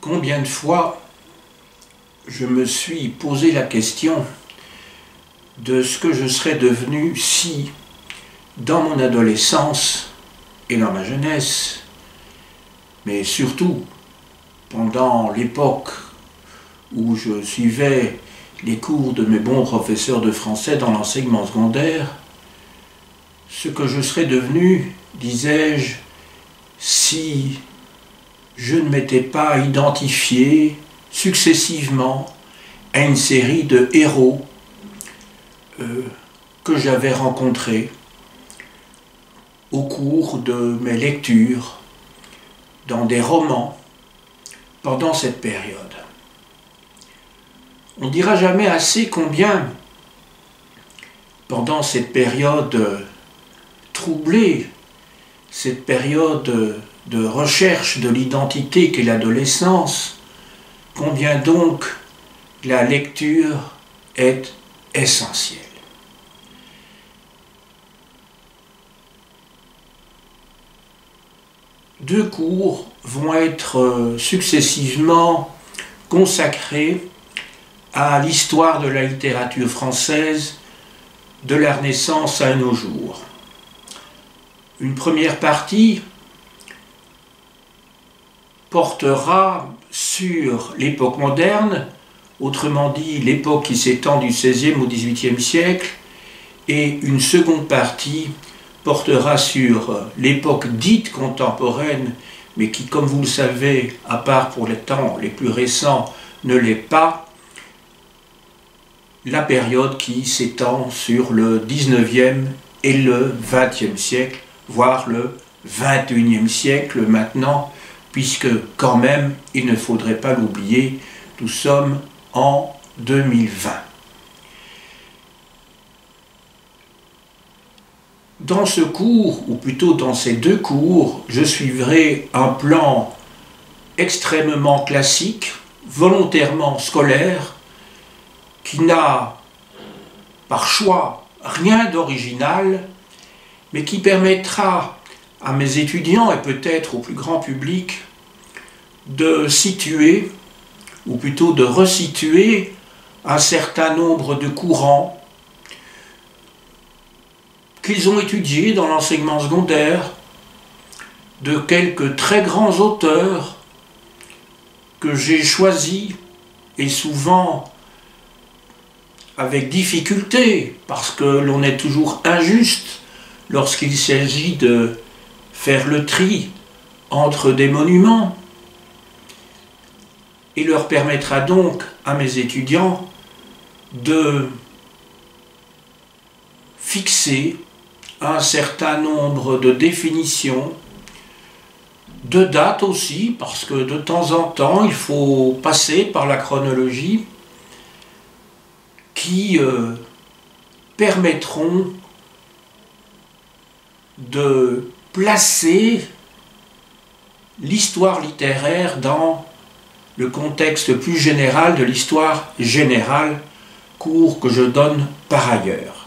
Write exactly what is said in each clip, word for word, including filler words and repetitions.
Combien de fois je me suis posé la question de ce que je serais devenu si, dans mon adolescence et dans ma jeunesse, mais surtout pendant l'époque où je suivais les cours de mes bons professeurs de français dans l'enseignement secondaire, ce que je serais devenu, disais-je, si je ne m'étais pas identifié successivement à une série de héros euh, que j'avais rencontrés au cours de mes lectures dans des romans pendant cette période. On ne dira jamais assez combien, pendant cette période troublée, cette période de recherche de l'identité qu'est l'adolescence, combien donc la lecture est essentielle. Deux cours vont être successivement consacrés à l'histoire de la littérature française de la Renaissance à nos jours. Une première partie portera sur l'époque moderne, autrement dit l'époque qui s'étend du seizième au dix-huitième siècle, et une seconde partie portera sur l'époque dite contemporaine, mais qui, comme vous le savez, à part pour les temps les plus récents, ne l'est pas, la période qui s'étend sur le dix-neuvième et le vingtième siècle, voire le vingt et unième siècle maintenant, puisque quand même, il ne faudrait pas l'oublier, nous sommes en deux mille vingt. Dans ce cours, ou plutôt dans ces deux cours, je suivrai un plan extrêmement classique, volontairement scolaire, qui n'a, par choix, rien d'original, mais qui permettra à mes étudiants, et peut-être au plus grand public, de situer, ou plutôt de resituer, un certain nombre de courants qu'ils ont étudiés dans l'enseignement secondaire, de quelques très grands auteurs que j'ai choisis, et souvent avec difficulté, parce que l'on est toujours injuste lorsqu'il s'agit de faire le tri entre des monuments, et leur permettra donc à mes étudiants de fixer un certain nombre de définitions, de dates aussi, parce que de temps en temps il faut passer par la chronologie, qui euh, permettront de placer l'histoire littéraire dans le contexte plus général de l'histoire générale, cours que je donne par ailleurs.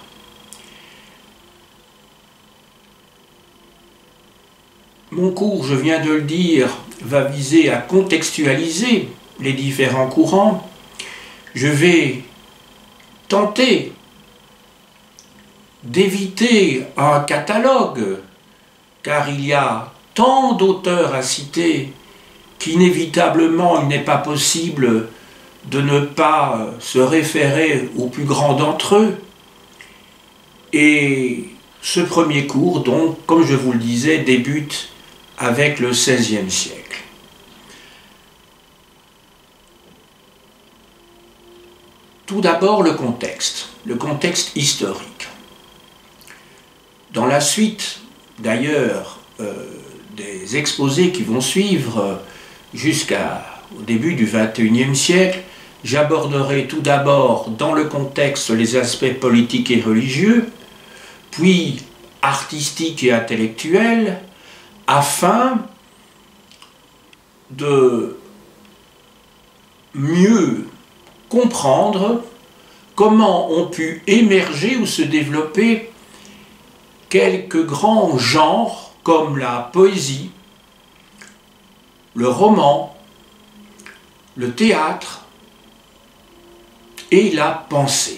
Mon cours, je viens de le dire, va viser à contextualiser les différents courants. Je vais tenter d'éviter un catalogue, car il y a tant d'auteurs à citer qu'inévitablement il n'est pas possible de ne pas se référer aux plus grands d'entre eux. Et ce premier cours, donc, comme je vous le disais, débute avec le seizième siècle. Tout d'abord le contexte, le contexte historique. Dans la suite, d'ailleurs, euh, des exposés qui vont suivre euh, jusqu'au début du vingt et unième siècle, j'aborderai tout d'abord dans le contexte les aspects politiques et religieux, puis artistiques et intellectuels, afin de mieux comprendre comment ont pu émerger ou se développer quelques grands genres comme la poésie, le roman, le théâtre et la pensée.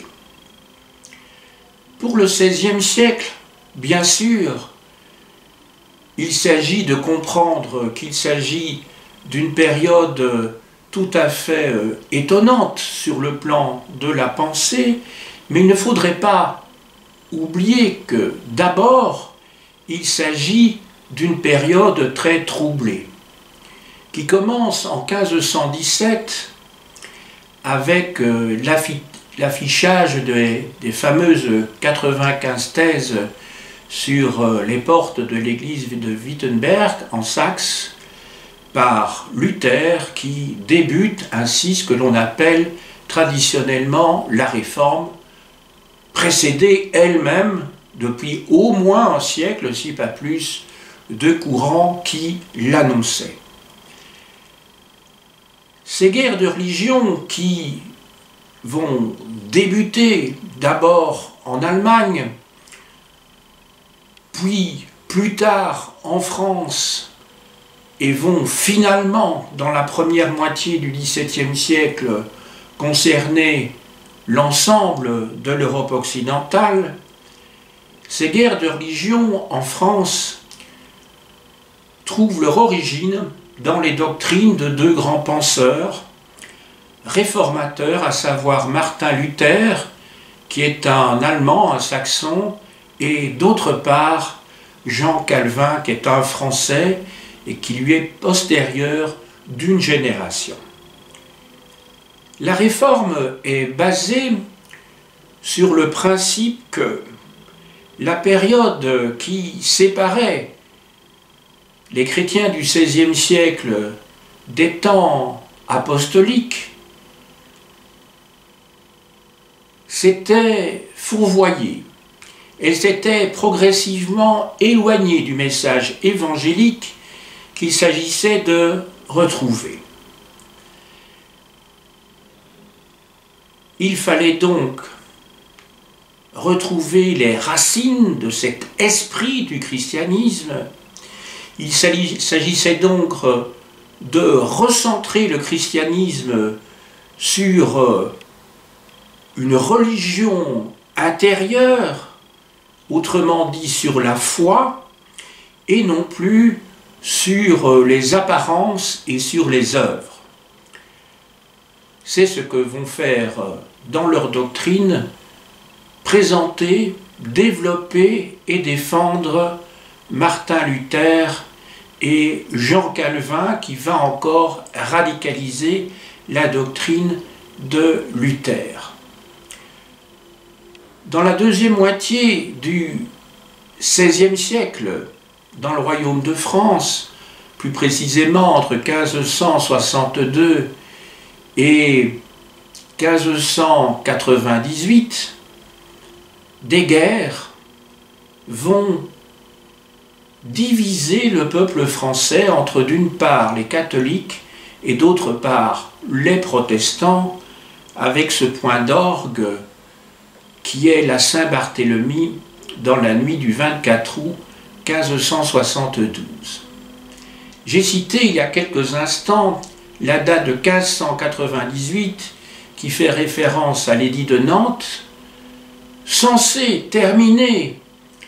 Pour le seizième siècle, bien sûr, il s'agit de comprendre qu'il s'agit d'une période tout à fait étonnante sur le plan de la pensée, mais il ne faudrait pas oublier que d'abord, il s'agit d'une période très troublée, qui commence en quinze cent dix-sept avec l'affichage des, des fameuses quatre-vingt-quinze thèses sur les portes de l'église de Wittenberg en Saxe par Luther, qui débute ainsi ce que l'on appelle traditionnellement la Réforme, précédée elle-même depuis au moins un siècle, si pas plus, de courants qui l'annonçaient. Ces guerres de religion qui vont débuter d'abord en Allemagne, puis plus tard en France, et vont finalement, dans la première moitié du dix-septième siècle, concerner l'ensemble de l'Europe occidentale, ces guerres de religion en France trouvent leur origine dans les doctrines de deux grands penseurs réformateurs, à savoir Martin Luther, qui est un Allemand, un Saxon, et d'autre part Jean Calvin, qui est un Français et qui lui est postérieur d'une génération. La réforme est basée sur le principe que la période qui séparait les chrétiens du seizième siècle des temps apostoliques s'était fourvoyée. Elle s'était progressivement éloignée du message évangélique qu'il s'agissait de retrouver. Il fallait donc retrouver les racines de cet esprit du christianisme. Il s'agissait donc de recentrer le christianisme sur une religion intérieure, autrement dit sur la foi, et non plus sur les apparences et sur les œuvres. C'est ce que vont faire dans leur doctrine présenter, développer et défendre Martin Luther et Jean Calvin, qui va encore radicaliser la doctrine de Luther. Dans la deuxième moitié du seizième siècle, dans le royaume de France, plus précisément entre quinze cent soixante-deux et quinze cent quatre-vingt-dix-huit, des guerres vont diviser le peuple français entre d'une part les catholiques et d'autre part les protestants, avec ce point d'orgue qui est la Saint-Barthélemy dans la nuit du vingt-quatre août quinze cent soixante-douze. J'ai cité il y a quelques instants la date de quinze cent quatre-vingt-dix-huit qui fait référence à l'édit de Nantes, censé terminer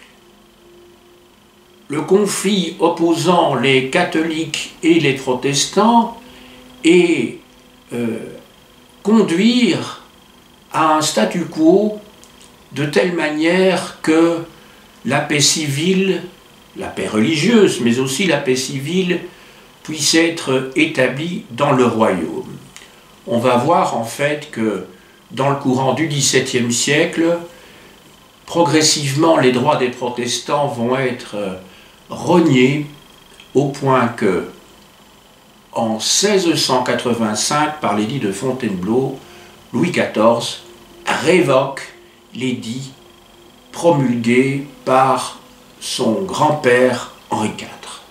le conflit opposant les catholiques et les protestants et euh, conduire à un statu quo de telle manière que la paix civile, la paix religieuse, mais aussi la paix civile puisse être établie dans le royaume. On va voir en fait que dans le courant du dix-septième siècle, progressivement les droits des protestants vont être rognés au point que, en seize cent quatre-vingt-cinq, par l'édit de Fontainebleau, Louis quatorze révoque l'édit promulgué par son grand-père Henri quatre.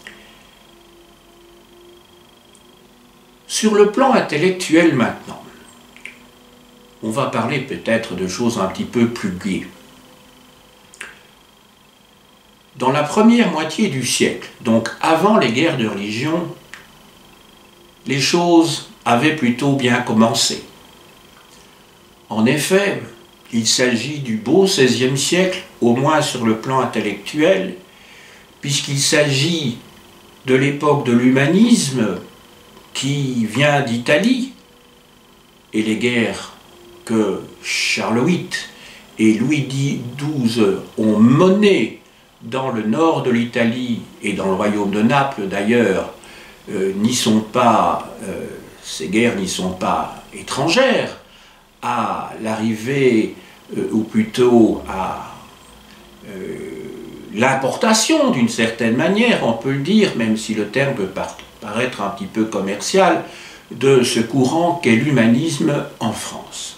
Sur le plan intellectuel maintenant, on va parler peut-être de choses un petit peu plus gaies. Dans la première moitié du siècle, donc avant les guerres de religion, les choses avait plutôt bien commencé. En effet, il s'agit du beau seizième siècle, au moins sur le plan intellectuel, puisqu'il s'agit de l'époque de l'humanisme qui vient d'Italie, et les guerres que Charles huit et Louis douze ont menées dans le nord de l'Italie et dans le royaume de Naples d'ailleurs, euh, n'y sont pas, euh, ces guerres n'y sont pas étrangères à l'arrivée, euh, ou plutôt à euh, l'importation d'une certaine manière, on peut le dire, même si le terme peut paraître un petit peu commercial, de ce courant qu'est l'humanisme en France.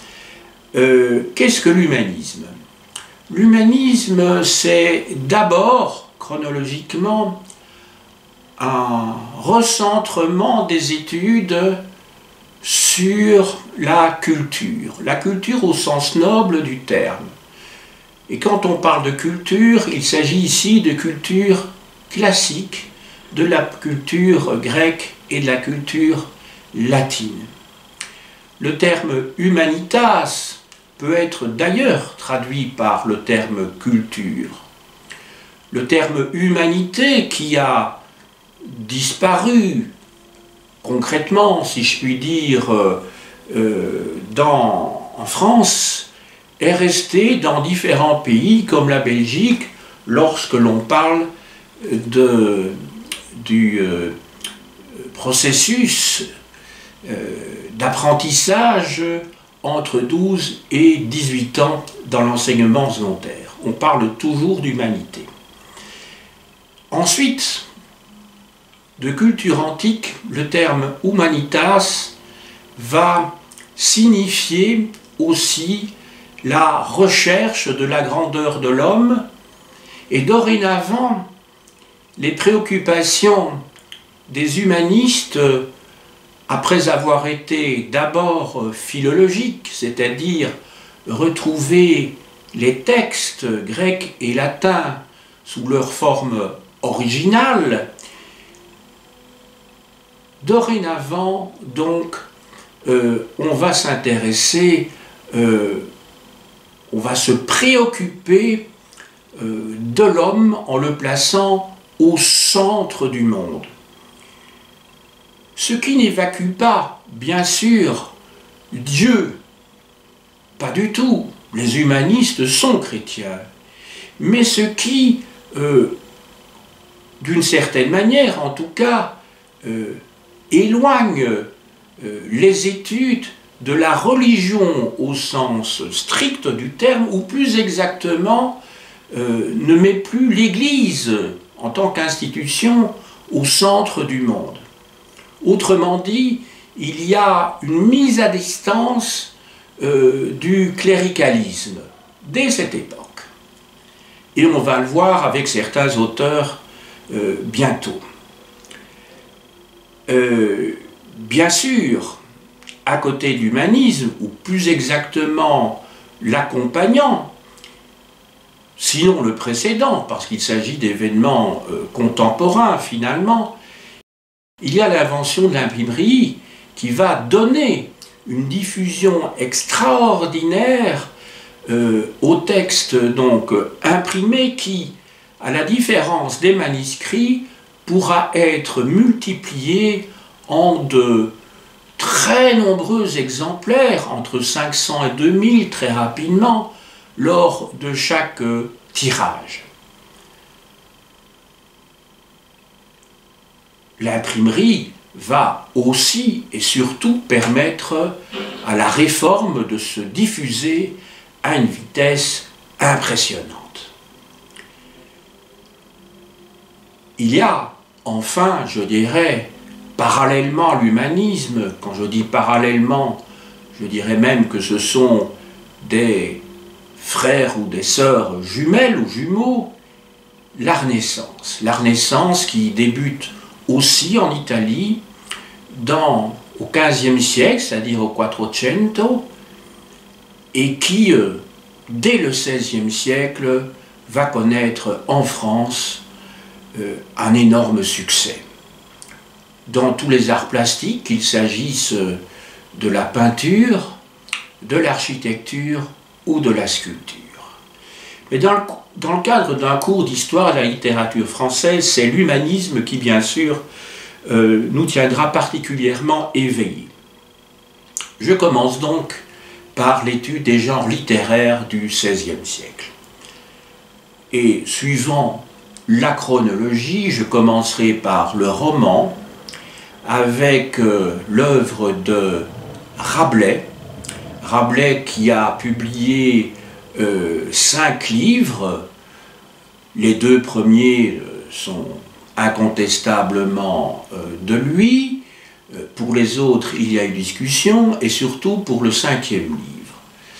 Euh, Qu'est-ce que l'humanisme? L'humanisme, c'est d'abord, chronologiquement, un recentrement des études sur la culture, la culture au sens noble du terme. Et quand on parle de culture, il s'agit ici de culture classique, de la culture grecque et de la culture latine. Le terme humanitas peut être d'ailleurs traduit par le terme culture. Le terme humanité qui a disparu concrètement, si je puis dire, euh, dans, en France, est resté dans différents pays comme la Belgique lorsque l'on parle de, du euh, processus euh, d'apprentissage entre douze et dix-huit ans dans l'enseignement secondaire. On parle toujours d'humanité. Ensuite, de culture antique, le terme humanitas va signifier aussi la recherche de la grandeur de l'homme, et dorénavant, les préoccupations des humanistes, après avoir été d'abord philologiques, c'est-à-dire retrouver les textes grecs et latins sous leur forme originale, dorénavant, donc, euh, on va s'intéresser, euh, on va se préoccuper euh, de l'homme en le plaçant au centre du monde. Ce qui n'évacue pas, bien sûr, Dieu, pas du tout, les humanistes sont chrétiens, mais ce qui, euh, d'une certaine manière en tout cas, euh, éloigne euh, les études de la religion au sens strict du terme, ou plus exactement, euh, ne met plus l'Église en tant qu'institution au centre du monde. Autrement dit, il y a une mise à distance euh, du cléricalisme dès cette époque. Et on va le voir avec certains auteurs euh, bientôt. Euh, bien sûr, à côté de l'humanisme, ou plus exactement l'accompagnant, sinon le précédent, parce qu'il s'agit d'événements euh, contemporains finalement, il y a l'invention de l'imprimerie qui va donner une diffusion extraordinaire euh, au texte donc imprimé qui, à la différence des manuscrits, pourra être multiplié en de très nombreux exemplaires, entre cinq cents et deux mille très rapidement, lors de chaque euh, tirage. L'imprimerie va aussi et surtout permettre à la réforme de se diffuser à une vitesse impressionnante. Il y a enfin, je dirais, parallèlement à l'humanisme, quand je dis parallèlement, je dirais même que ce sont des frères ou des sœurs jumelles ou jumeaux, la Renaissance. La Renaissance qui débute aussi en Italie dans, au quinzième siècle, c'est-à-dire au Quattrocento, et qui, euh, dès le seizième siècle, va connaître en France euh, un énorme succès. dans tous les arts plastiques, qu'il s'agisse de la peinture, de l'architecture ou de la sculpture. Mais dans le, dans le cadre d'un cours d'histoire de la littérature française, c'est l'humanisme qui, bien sûr, euh, nous tiendra particulièrement éveillés. Je commence donc par l'étude des genres littéraires du seizième siècle. Et suivant la chronologie, je commencerai par le roman, avec euh, l'œuvre de Rabelais, Rabelais qui a publié euh, cinq livres. Les deux premiers euh, sont incontestablement euh, de lui. Euh, pour les autres, il y a eu discussion, et surtout pour le cinquième livre.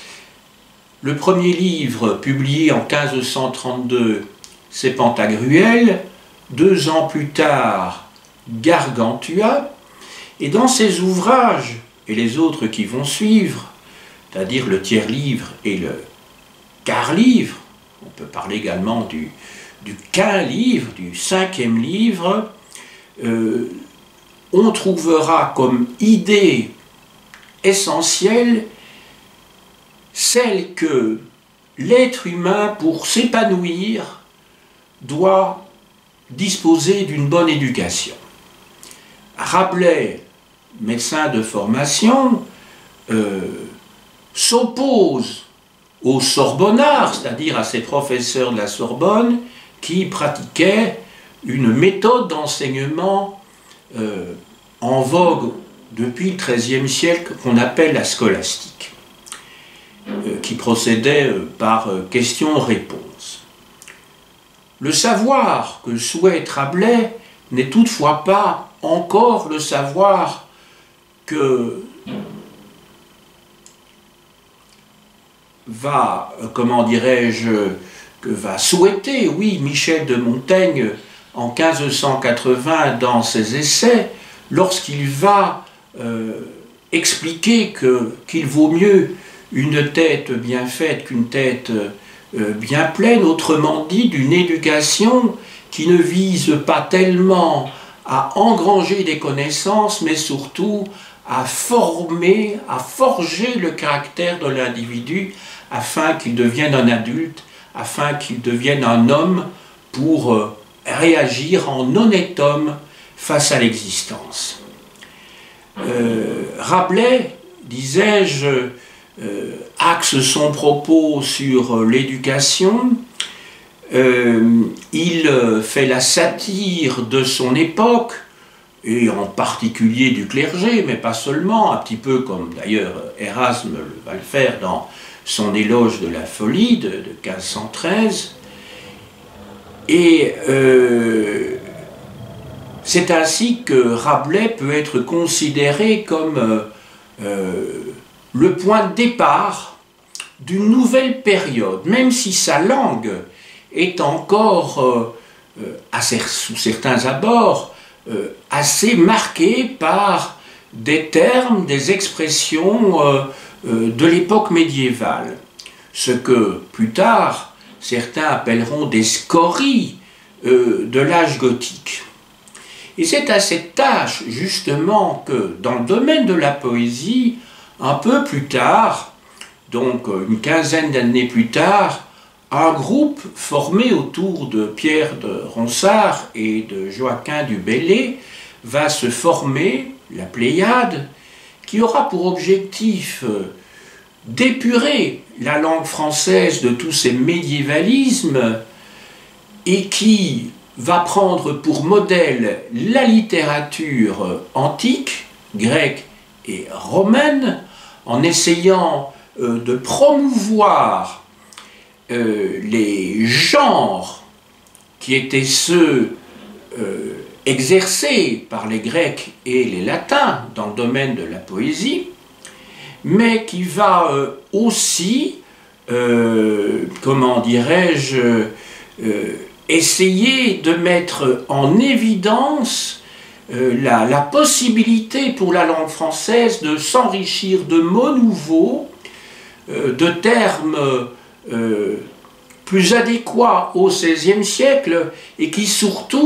Le premier livre, publié en quinze cent trente-deux, c'est Pantagruel. Deux ans plus tard, Gargantua. Et dans ces ouvrages, et les autres qui vont suivre, c'est-à-dire le tiers-livre et le quart-livre, on peut parler également du, du quint-livre, du cinquième livre, euh, on trouvera comme idée essentielle celle que l'être humain, pour s'épanouir, doit disposer d'une bonne éducation. Rabelais, médecin de formation, euh, s'oppose aux Sorbonnards, c'est-à-dire à ces professeurs de la Sorbonne, qui pratiquaient une méthode d'enseignement euh, en vogue depuis le treizième siècle qu'on appelle la scolastique, euh, qui procédait euh, par euh, questions-réponses. Le savoir que souhaite Rabelais n'est toutefois pas encore le savoir que va, comment dirais-je, que va souhaiter, oui, Michel de Montaigne en quinze cent quatre-vingts dans ses essais, lorsqu'il va euh, expliquer que, qu'il vaut mieux une tête bien faite qu'une tête euh, bien pleine, autrement dit, d'une éducation qui ne vise pas tellement à engranger des connaissances, mais surtout à former, à forger le caractère de l'individu afin qu'il devienne un adulte, afin qu'il devienne un homme pour euh, réagir en honnête homme face à l'existence. Euh, Rabelais, disais-je, euh, axe son propos sur l'éducation. Euh, il fait la satire de son époque, et en particulier du clergé, mais pas seulement, un petit peu comme d'ailleurs Erasme va le faire dans son éloge de la folie de, de quinze cent treize. Et euh, c'est ainsi que Rabelais peut être considéré comme euh, euh, le point de départ d'une nouvelle période, même si sa langue est encore, euh, euh, à, sous certains abords, euh, assez marquée par des termes, des expressions euh, euh, de l'époque médiévale. Ce que, plus tard, certains appelleront des scories euh, de l'âge gothique. Et c'est à cette tâche, justement, que, dans le domaine de la poésie, un peu plus tard, donc une quinzaine d'années plus tard, un groupe formé autour de Pierre de Ronsard et de Joaquin du Bellay va se former, la Pléiade, qui aura pour objectif d'épurer la langue française de tous ces médiévalismes et qui va prendre pour modèle la littérature antique, grecque et romaine, en essayant euh, de promouvoir Euh, les genres qui étaient ceux euh, exercés par les Grecs et les Latins dans le domaine de la poésie, mais qui va euh, aussi, euh, comment dirais-je, euh, essayer de mettre en évidence euh, la, la possibilité pour la langue française de s'enrichir de mots nouveaux, euh, de termes Euh, plus adéquat au seizième siècle et qui surtout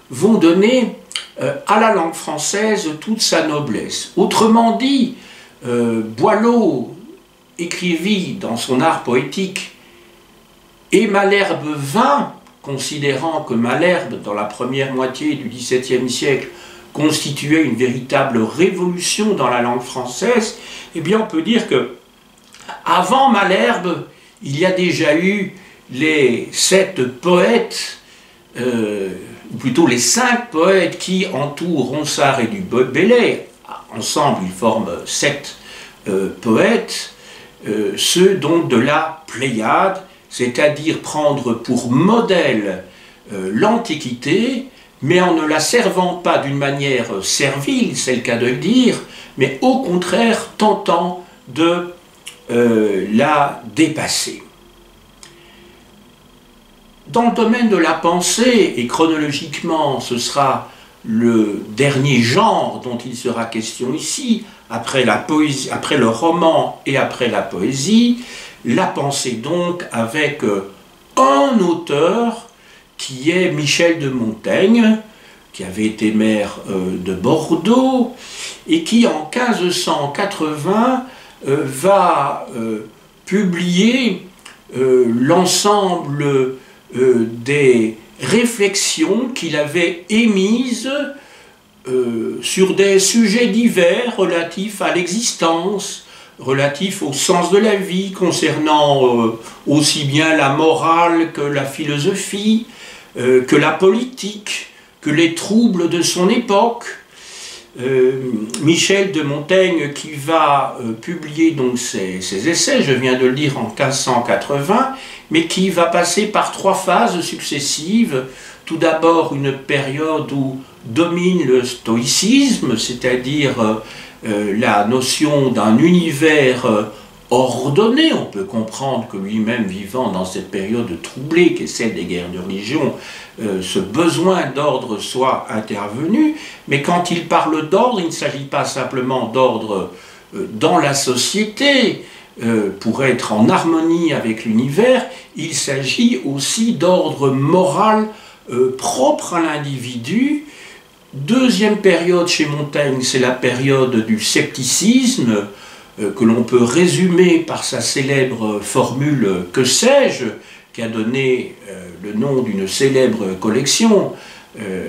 vont donner euh, à la langue française toute sa noblesse. Autrement dit, euh, Boileau écrivit dans son art poétique « Et Malherbe vint », considérant que Malherbe, dans la première moitié du dix-septième siècle, constituait une véritable révolution dans la langue française, eh bien on peut dire que avant Malherbe, il y a déjà eu les sept poètes, euh, ou plutôt les cinq poètes qui entourent Ronsard et du Bellay. Ensemble, ils forment sept euh, poètes, euh, ceux donc de la Pléiade, c'est-à-dire prendre pour modèle euh, l'Antiquité, mais en ne la servant pas d'une manière servile, c'est le cas de le dire, mais au contraire tentant de euh, la dépasser. Dans le domaine de la pensée, et chronologiquement ce sera le dernier genre dont il sera question ici, après, la poésie, après le roman et après la poésie, la pensée donc avec un auteur qui est Michel de Montaigne, qui avait été maire euh, de Bordeaux, et qui en mille cinq cent quatre-vingts euh, va euh, publier euh, l'ensemble euh, des réflexions qu'il avait émises euh, sur des sujets divers relatifs à l'existence, relatifs au sens de la vie, concernant euh, aussi bien la morale que la philosophie, euh, que la politique, que les troubles de son époque. Euh, Michel de Montaigne qui va euh, publier donc ses, ses essais, je viens de le dire, en mille cinq cent quatre-vingts, mais qui va passer par trois phases successives. Tout d'abord une période où domine le stoïcisme, c'est-à-dire euh, euh, la notion d'un univers euh, ordonné. On peut comprendre que lui-même, vivant dans cette période troublée qu'est celle des guerres de religion, euh, ce besoin d'ordre soit intervenu, mais quand il parle d'ordre, il ne s'agit pas simplement d'ordre euh, dans la société, euh, pour être en harmonie avec l'univers, il s'agit aussi d'ordre moral euh, propre à l'individu. Deuxième période chez Montaigne, c'est la période du scepticisme, que l'on peut résumer par sa célèbre formule « Que sais-je » qui a donné euh, le nom d'une célèbre collection euh,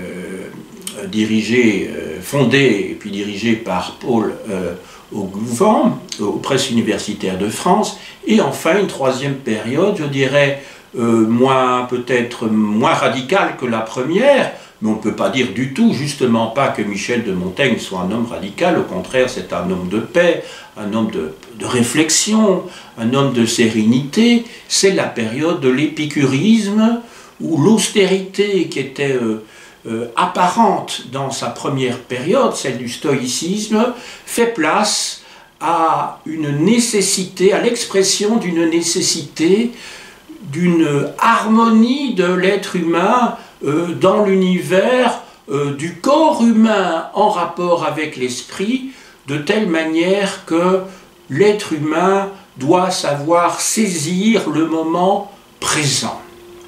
dirigée, euh, fondée et puis dirigée par Paul euh, Augouvent, aux presses universitaires de France. Et enfin, une troisième période, je dirais, euh, moins peut-être moins radicale que la première, mais on ne peut pas dire du tout, justement pas, que Michel de Montaigne soit un homme radical. Au contraire, c'est un homme de paix, un homme de, de réflexion, un homme de sérénité. C'est la période de l'épicurisme, où l'austérité qui était euh, euh, apparente dans sa première période, celle du stoïcisme, fait place à une nécessité, à l'expression d'une nécessité, d'une harmonie de l'être humain euh, dans l'univers, euh, du corps humain en rapport avec l'esprit, de telle manière que l'être humain doit savoir saisir le moment présent.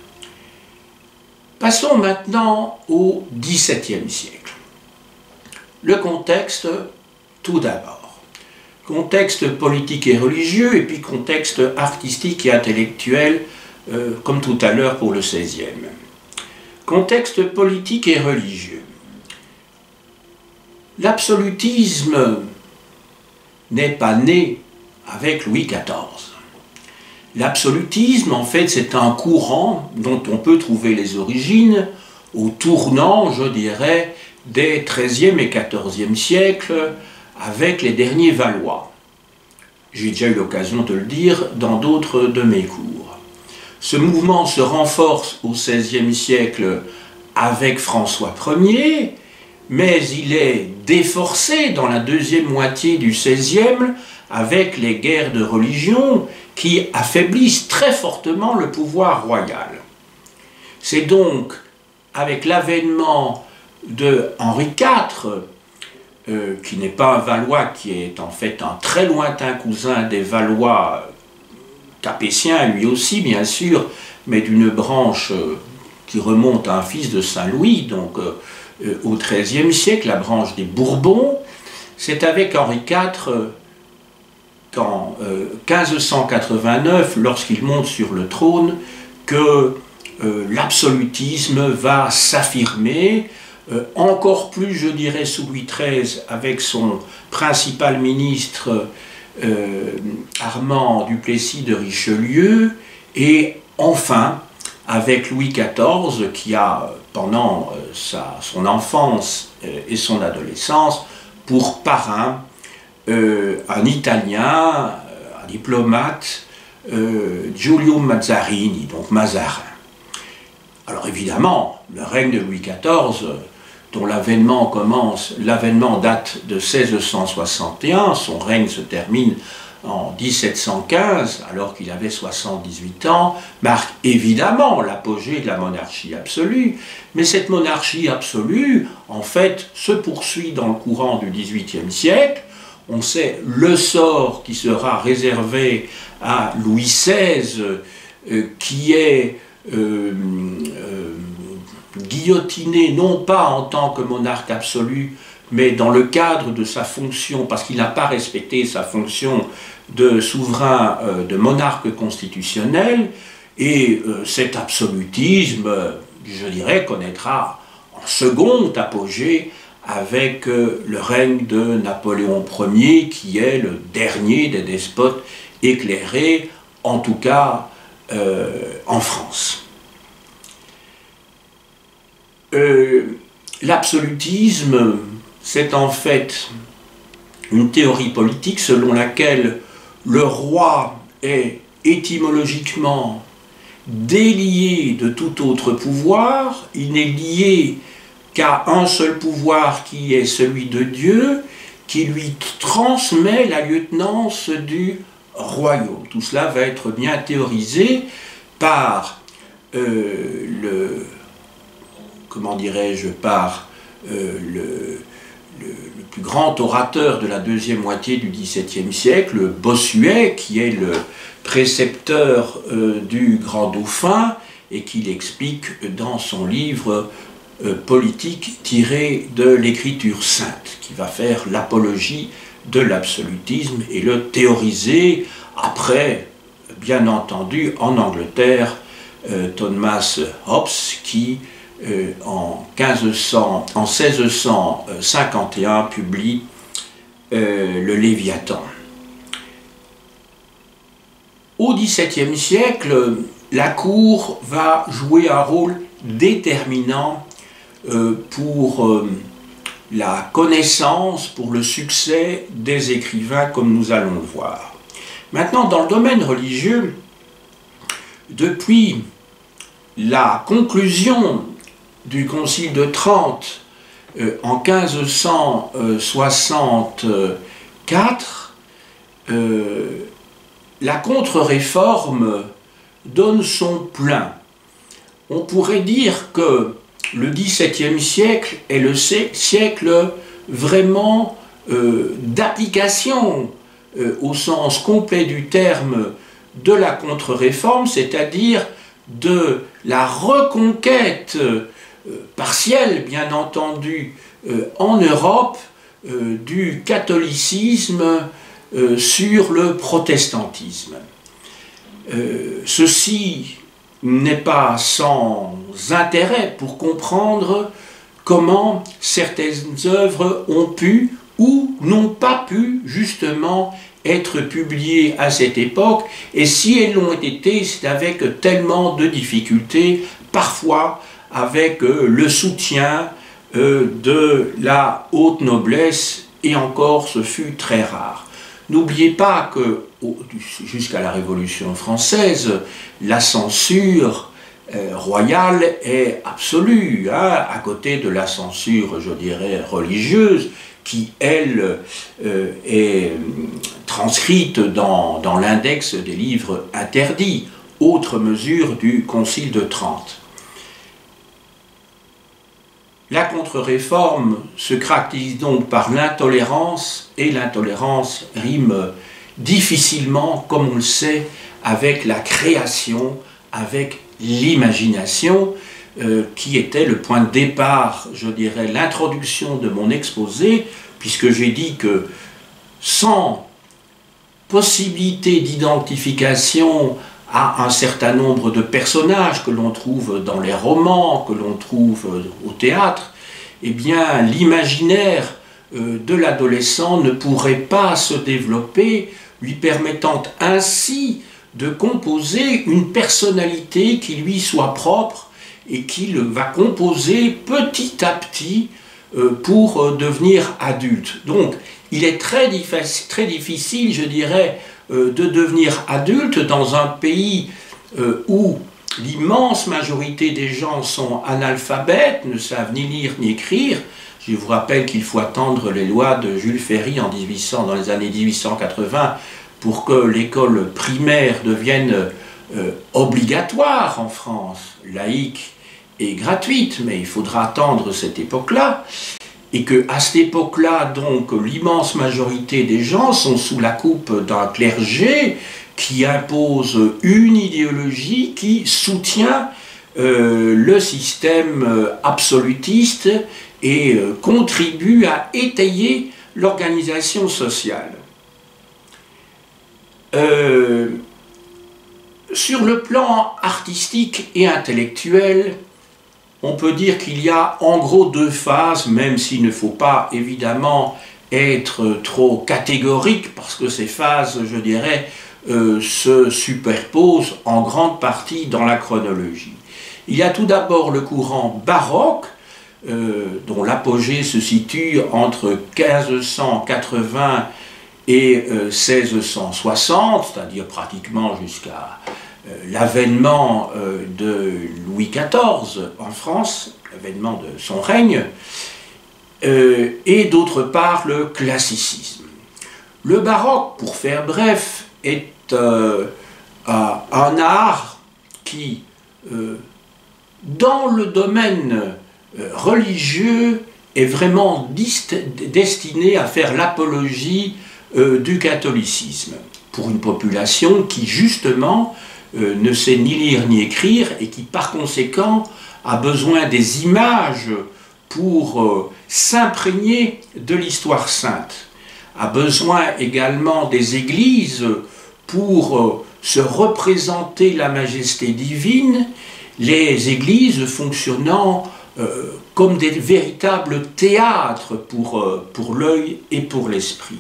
Passons maintenant au dix-septième siècle. Le contexte, tout d'abord. Contexte politique et religieux, et puis contexte artistique et intellectuel, euh, comme tout à l'heure pour le seizième. Contexte politique et religieux. L'absolutisme n'est pas né avec Louis quatorze. L'absolutisme, en fait, c'est un courant dont on peut trouver les origines au tournant, je dirais, des treizième et quatorzième siècles avec les derniers Valois. J'ai déjà eu l'occasion de le dire dans d'autres de mes cours. Ce mouvement se renforce au seizième siècle avec François Ier, mais il est déforcé dans la deuxième moitié du seizième avec les guerres de religion qui affaiblissent très fortement le pouvoir royal. C'est donc avec l'avènement de Henri quatre, euh, qui n'est pas un Valois, qui est en fait un très lointain cousin des Valois, capétiens lui aussi bien sûr, mais d'une branche euh, qui remonte à un fils de Saint-Louis, donc euh, euh, au treizième siècle, la branche des Bourbons. C'est avec Henri quatre euh, qu'en euh, quinze cent quatre-vingt-neuf, lorsqu'il monte sur le trône, que euh, l'absolutisme va s'affirmer, euh, encore plus, je dirais, sous Louis treize, avec son principal ministre euh, Armand Duplessis de Richelieu, et enfin avec Louis quatorze, qui a, pendant euh, sa, son enfance euh, et son adolescence, pour parrain euh, un Italien, un diplomate, euh, Giulio Mazzarini, donc Mazarin. Alors évidemment, le règne de Louis quatorze, dont l'avènement commence, l'avènement date de seize cent soixante et un, son règne se termine en mille sept cent quinze, alors qu'il avait soixante-dix-huit ans, marque évidemment l'apogée de la monarchie absolue, mais cette monarchie absolue, en fait, se poursuit dans le courant du dix-huitième siècle. On sait le sort qui sera réservé à Louis seize, euh, qui est euh, euh, guillotiné non pas en tant que monarque absolu, mais dans le cadre de sa fonction, parce qu'il n'a pas respecté sa fonction de souverain, euh, de monarque constitutionnel, et euh, cet absolutisme, euh, je dirais, connaîtra en second apogée avec euh, le règne de Napoléon Ier, qui est le dernier des despotes éclairés, en tout cas euh, en France. Euh, L'absolutisme, c'est en fait une théorie politique selon laquelle le roi est étymologiquement délié de tout autre pouvoir, il n'est lié qu'à un seul pouvoir qui est celui de Dieu, qui lui transmet la lieutenance du royaume. Tout cela va être bien théorisé par euh, le, comment dirais-je, par euh, le, le, le plus grand orateur de la deuxième moitié du dix-septième siècle, Bossuet, qui est le précepteur euh, du grand dauphin, et qui l'explique dans son livre euh, politique tiré de l'écriture sainte, qui va faire l'apologie de l'absolutisme et le théoriser après, bien entendu, en Angleterre, euh, Thomas Hobbes, qui euh, en, quinze cents, en seize cent cinquante et un publie euh, le Léviathan. Au dix-septième siècle, la cour va jouer un rôle déterminant euh, pour euh, la connaissance, pour le succès des écrivains, comme nous allons le voir. Maintenant, dans le domaine religieux, depuis la conclusion du Concile de Trente euh, en quinze cent soixante-quatre, euh, la contre-réforme donne son plein. On pourrait dire que le dix-septième siècle est le siècle vraiment euh, d'application euh, au sens complet du terme de la contre-réforme, c'est-à-dire de la reconquête euh, partielle, bien entendu, euh, en Europe, euh, du catholicisme euh, sur le protestantisme. Euh, ceci n'est pas sans intérêt pour comprendre comment certaines œuvres ont pu ou n'ont pas pu justement être publiées à cette époque, et si elles l'ont été, c'est avec tellement de difficultés, parfois avec euh, le soutien euh, de la haute noblesse, et encore ce fut très rare. N'oubliez pas que jusqu'à la Révolution française, la censure euh, royale est absolue, hein, à côté de la censure, je dirais, religieuse, qui, elle, euh, est transcrite dans, dans l'index des livres interdits, autre mesure du Concile de Trente. La contre-réforme se caractérise donc par l'intolérance, et l'intolérance rime difficilement, comme on le sait, avec la création, avec l'imagination. euh, qui était le point de départ, je dirais, l'introduction de mon exposé, puisque j'ai dit que sans possibilité d'identification à un certain nombre de personnages que l'on trouve dans les romans, que l'on trouve au théâtre, eh bien l'imaginaire euh, de l'adolescent ne pourrait pas se développer, lui permettant ainsi de composer une personnalité qui lui soit propre et qu'il va composer petit à petit euh, pour euh, devenir adulte. Donc il est très, très difficile, je dirais, euh, de devenir adulte dans un pays euh, où l'immense majorité des gens sont analphabètes, ne savent ni lire ni écrire. Je vous rappelle qu'il faut attendre les lois de Jules Ferry en mille huit cents, dans les années mille huit cent quatre-vingts pour que l'école primaire devienne euh, obligatoire en France, laïque et gratuite, mais il faudra attendre cette époque-là. Et qu'à cette époque-là, donc, l'immense majorité des gens sont sous la coupe d'un clergé qui impose une idéologie qui soutient euh, le système euh, absolutiste et euh, contribue à étayer l'organisation sociale. Euh, sur le plan artistique et intellectuel, on peut dire qu'il y a en gros deux phases, même s'il ne faut pas évidemment être trop catégorique, parce que ces phases, je dirais, euh, se superposent en grande partie dans la chronologie. Il y a tout d'abord le courant baroque, euh, dont l'apogée se situe entre quinze cent quatre-vingts et euh, seize cent soixante, c'est-à-dire pratiquement jusqu'à euh, l'avènement euh, de Louis quatorze en France, l'avènement de son règne, euh, et d'autre part le classicisme. Le baroque, pour faire bref, est euh, un art qui, euh, dans le domaine euh, religieux, est vraiment destiné à faire l'apologie euh, du catholicisme, pour une population qui, justement, euh, ne sait ni lire ni écrire, et qui, par conséquent, a besoin des images pour euh, s'imprégner de l'histoire sainte, a besoin également des églises pour euh, se représenter la majesté divine, les églises fonctionnant euh, comme des véritables théâtres pour, euh, pour l'œil et pour l'esprit.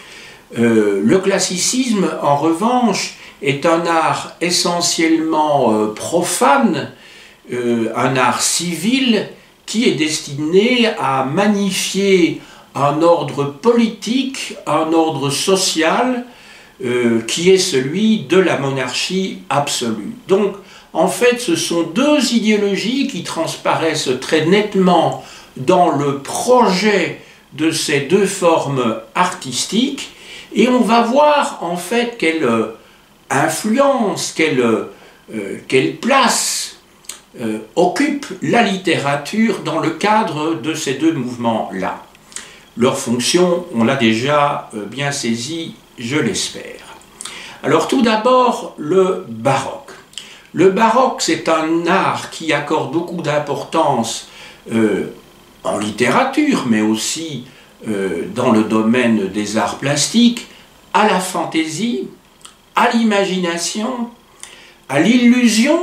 Euh, le classicisme, en revanche, est un art essentiellement euh, profane, euh, un art civil qui est destiné à magnifier un ordre politique, un ordre social, euh, qui est celui de la monarchie absolue. Donc, en fait, ce sont deux idéologies qui transparaissent très nettement dans le projet de ces deux formes artistiques, et on va voir en fait quelle euh, influence, quelle, euh, quelle place euh, occupe la littérature dans le cadre de ces deux mouvements-là. Leur fonction, on l'a déjà euh, bien saisi, je l'espère. Alors tout d'abord, le baroque. Le baroque, c'est un art qui accorde beaucoup d'importance euh, en littérature, mais aussi euh, dans le domaine des arts plastiques, à la fantaisie, à l'imagination, à l'illusion,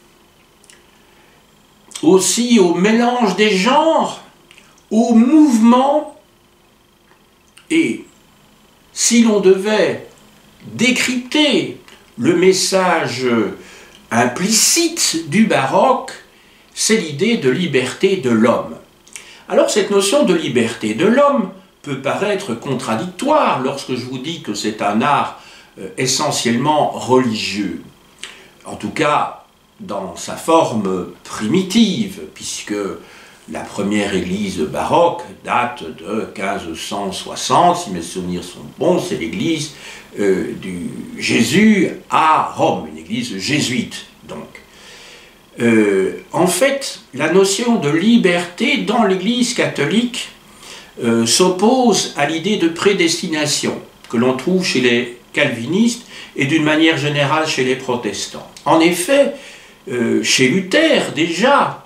aussi au mélange des genres, au mouvement. Et si l'on devait décrypter le message implicite du baroque, c'est l'idée de liberté de l'homme. Alors cette notion de liberté de l'homme peut paraître contradictoire lorsque je vous dis que c'est un art euh, essentiellement religieux. En tout cas, dans sa forme primitive, puisque la première église baroque date de quinze cent soixante, si mes souvenirs sont bons, c'est l'église euh, du Jésus à Rome, une église jésuite donc. Euh, en fait, la notion de liberté dans l'église catholique euh, s'oppose à l'idée de prédestination que l'on trouve chez les calvinistes et d'une manière générale chez les protestants. En effet, euh, chez Luther déjà,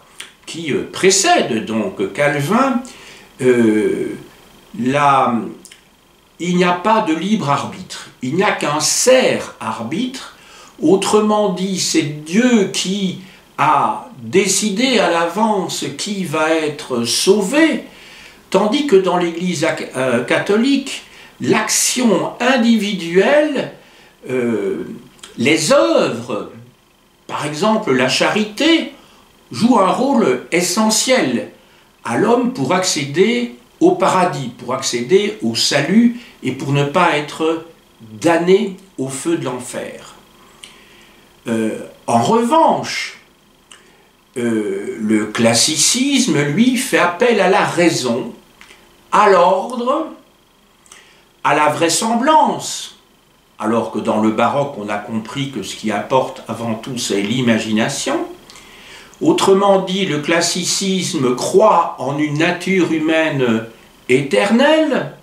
qui précède donc Calvin, euh, la, il n'y a pas de libre arbitre, il n'y a qu'un serf arbitre, autrement dit, c'est Dieu qui a décidé à l'avance qui va être sauvé, tandis que dans l'Église euh, catholique, l'action individuelle, euh, les œuvres, par exemple la charité, joue un rôle essentiel à l'homme pour accéder au paradis, pour accéder au salut et pour ne pas être damné au feu de l'enfer. Euh, en revanche, euh, le classicisme, lui, fait appel à la raison, à l'ordre, à la vraisemblance, alors que dans le baroque, on a compris que ce qui importe avant tout, c'est l'imagination. Autrement dit, le classicisme croit en une nature humaine éternelle.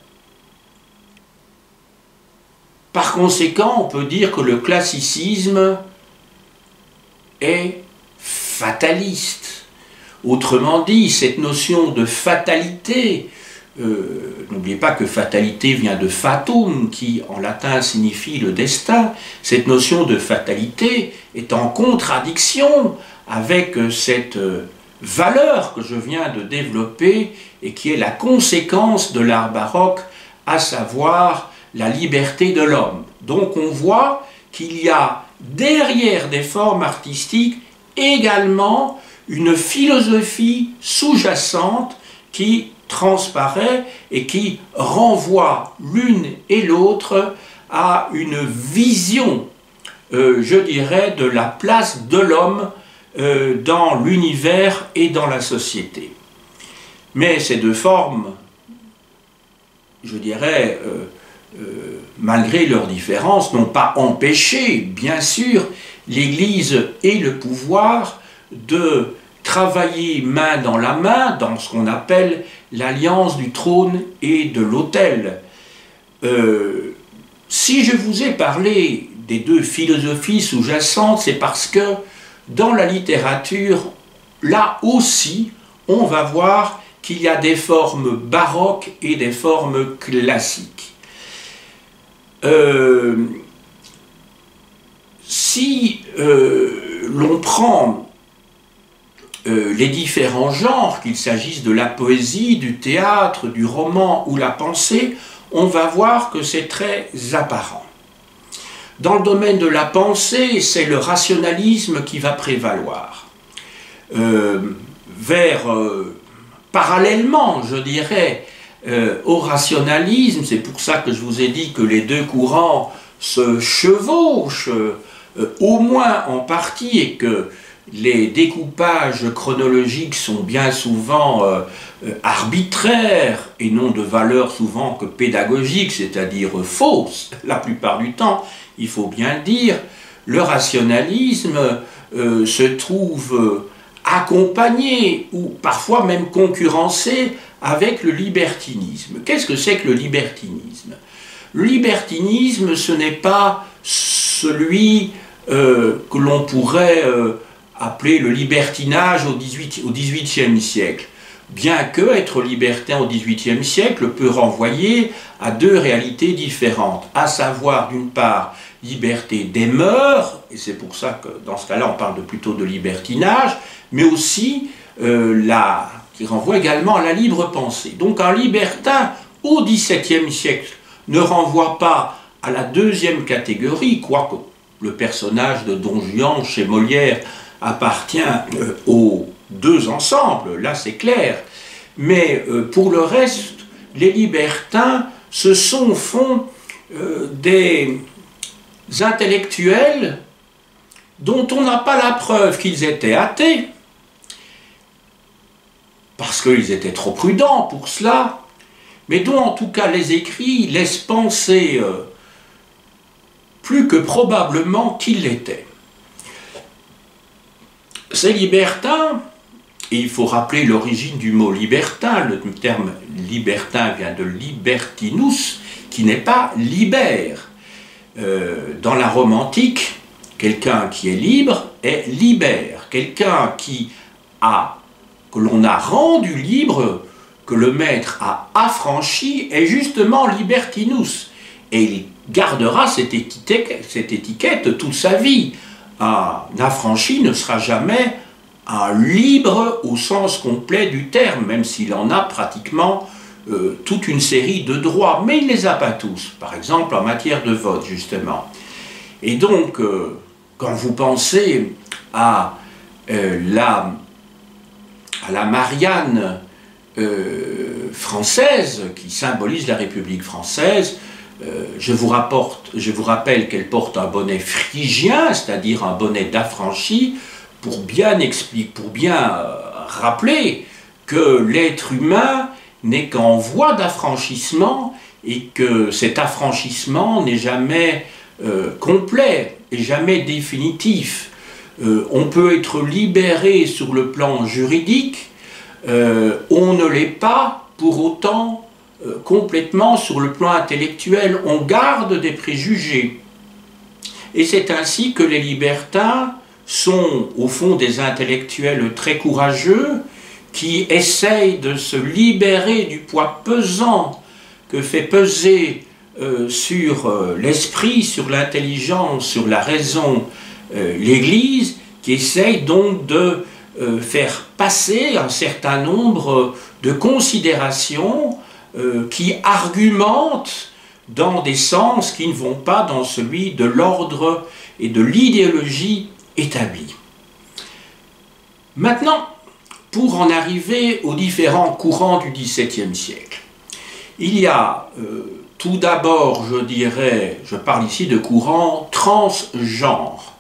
Par conséquent, on peut dire que le classicisme est fataliste. Autrement dit, cette notion de fatalité, euh, n'oubliez pas que fatalité vient de fatum, qui en latin signifie le destin, cette notion de fatalité est en contradiction avec cette valeur que je viens de développer et qui est la conséquence de l'art baroque, à savoir la liberté de l'homme. Donc on voit qu'il y a derrière des formes artistiques également une philosophie sous-jacente qui transparaît et qui renvoie l'une et l'autre à une vision, euh, je dirais, de la place de l'homme euh, dans l'univers et dans la société. Mais ces deux formes, je dirais, euh, euh, malgré leurs différences, n'ont pas empêché, bien sûr, l'Église et le pouvoir de travailler main dans la main dans ce qu'on appelle l'alliance du trône et de l'autel. Euh, si je vous ai parlé des deux philosophies sous-jacentes, c'est parce que dans la littérature, là aussi, on va voir qu'il y a des formes baroques et des formes classiques. Euh, si euh, l'on prend euh, les différents genres, qu'il s'agisse de la poésie, du théâtre, du roman ou la pensée, on va voir que c'est très apparent. Dans le domaine de la pensée, c'est le rationalisme qui va prévaloir. Euh, vers, euh, parallèlement, je dirais, euh, au rationalisme, c'est pour ça que je vous ai dit que les deux courants se chevauchent, euh, au moins en partie, et que les découpages chronologiques sont bien souvent euh, euh, arbitraires et non de valeur souvent que pédagogique, c'est-à-dire fausse la plupart du temps, il faut bien le dire. Le rationalisme euh, se trouve euh, accompagné ou parfois même concurrencé avec le libertinisme. Qu'est-ce que c'est que le libertinisme? Le libertinisme, ce n'est pas celui euh, que l'on pourrait euh, appeler le libertinage au dix-huitième siècle. Bien que être libertin au dix-huitième siècle peut renvoyer à deux réalités différentes, à savoir d'une part liberté des mœurs, et c'est pour ça que dans ce cas-là on parle de, plutôt de libertinage, mais aussi euh, la, qui renvoie également à la libre pensée. Donc un libertin au dix-septième siècle ne renvoie pas à la deuxième catégorie, quoique le personnage de Don Juan chez Molière appartient euh, aux deux ensembles, là c'est clair, mais euh, pour le reste, les libertins, ce sont au fond euh, des intellectuels dont on n'a pas la preuve qu'ils étaient athées, parce qu'ils étaient trop prudents pour cela, mais dont en tout cas les écrits laissent penser euh, plus que probablement qu'ils l'étaient. Ces libertins, et il faut rappeler l'origine du mot libertin, le terme libertin vient de libertinus, qui n'est pas libère. Euh, dans la Rome antique, quelqu'un qui est libre est libère. Quelqu'un qui a que l'on a rendu libre, que le maître a affranchi, est justement libertinus. Et il gardera cette étiquette, cette étiquette toute sa vie. Un affranchi ne sera jamais un libre au sens complet du terme, même s'il en a pratiquement euh, toute une série de droits, mais il ne les a pas tous, par exemple en matière de vote, justement. Et donc, euh, quand vous pensez à, euh, la, à la Marianne euh, française, qui symbolise la République française, euh, je, vous rapporte, je vous rappelle qu'elle porte un bonnet phrygien, c'est-à-dire un bonnet d'affranchi, pour bien expliquer, pour bien euh, rappeler que l'être humain n'est qu'en voie d'affranchissement et que cet affranchissement n'est jamais euh, complet et jamais définitif. Euh, on peut être libéré sur le plan juridique, euh, on ne l'est pas pour autant euh, complètement sur le plan intellectuel, on garde des préjugés. Et c'est ainsi que les libertins sont au fond des intellectuels très courageux qui essayent de se libérer du poids pesant que fait peser euh, sur euh, l'esprit, sur l'intelligence, sur la raison euh, l'Église, qui essaye donc de euh, faire passer un certain nombre de considérations euh, qui argumentent dans des sens qui ne vont pas dans celui de l'ordre et de l'idéologie établie. Maintenant, pour en arriver aux différents courants du dix-septième siècle, il y a euh, tout d'abord, je dirais, je parle ici de courants transgenres,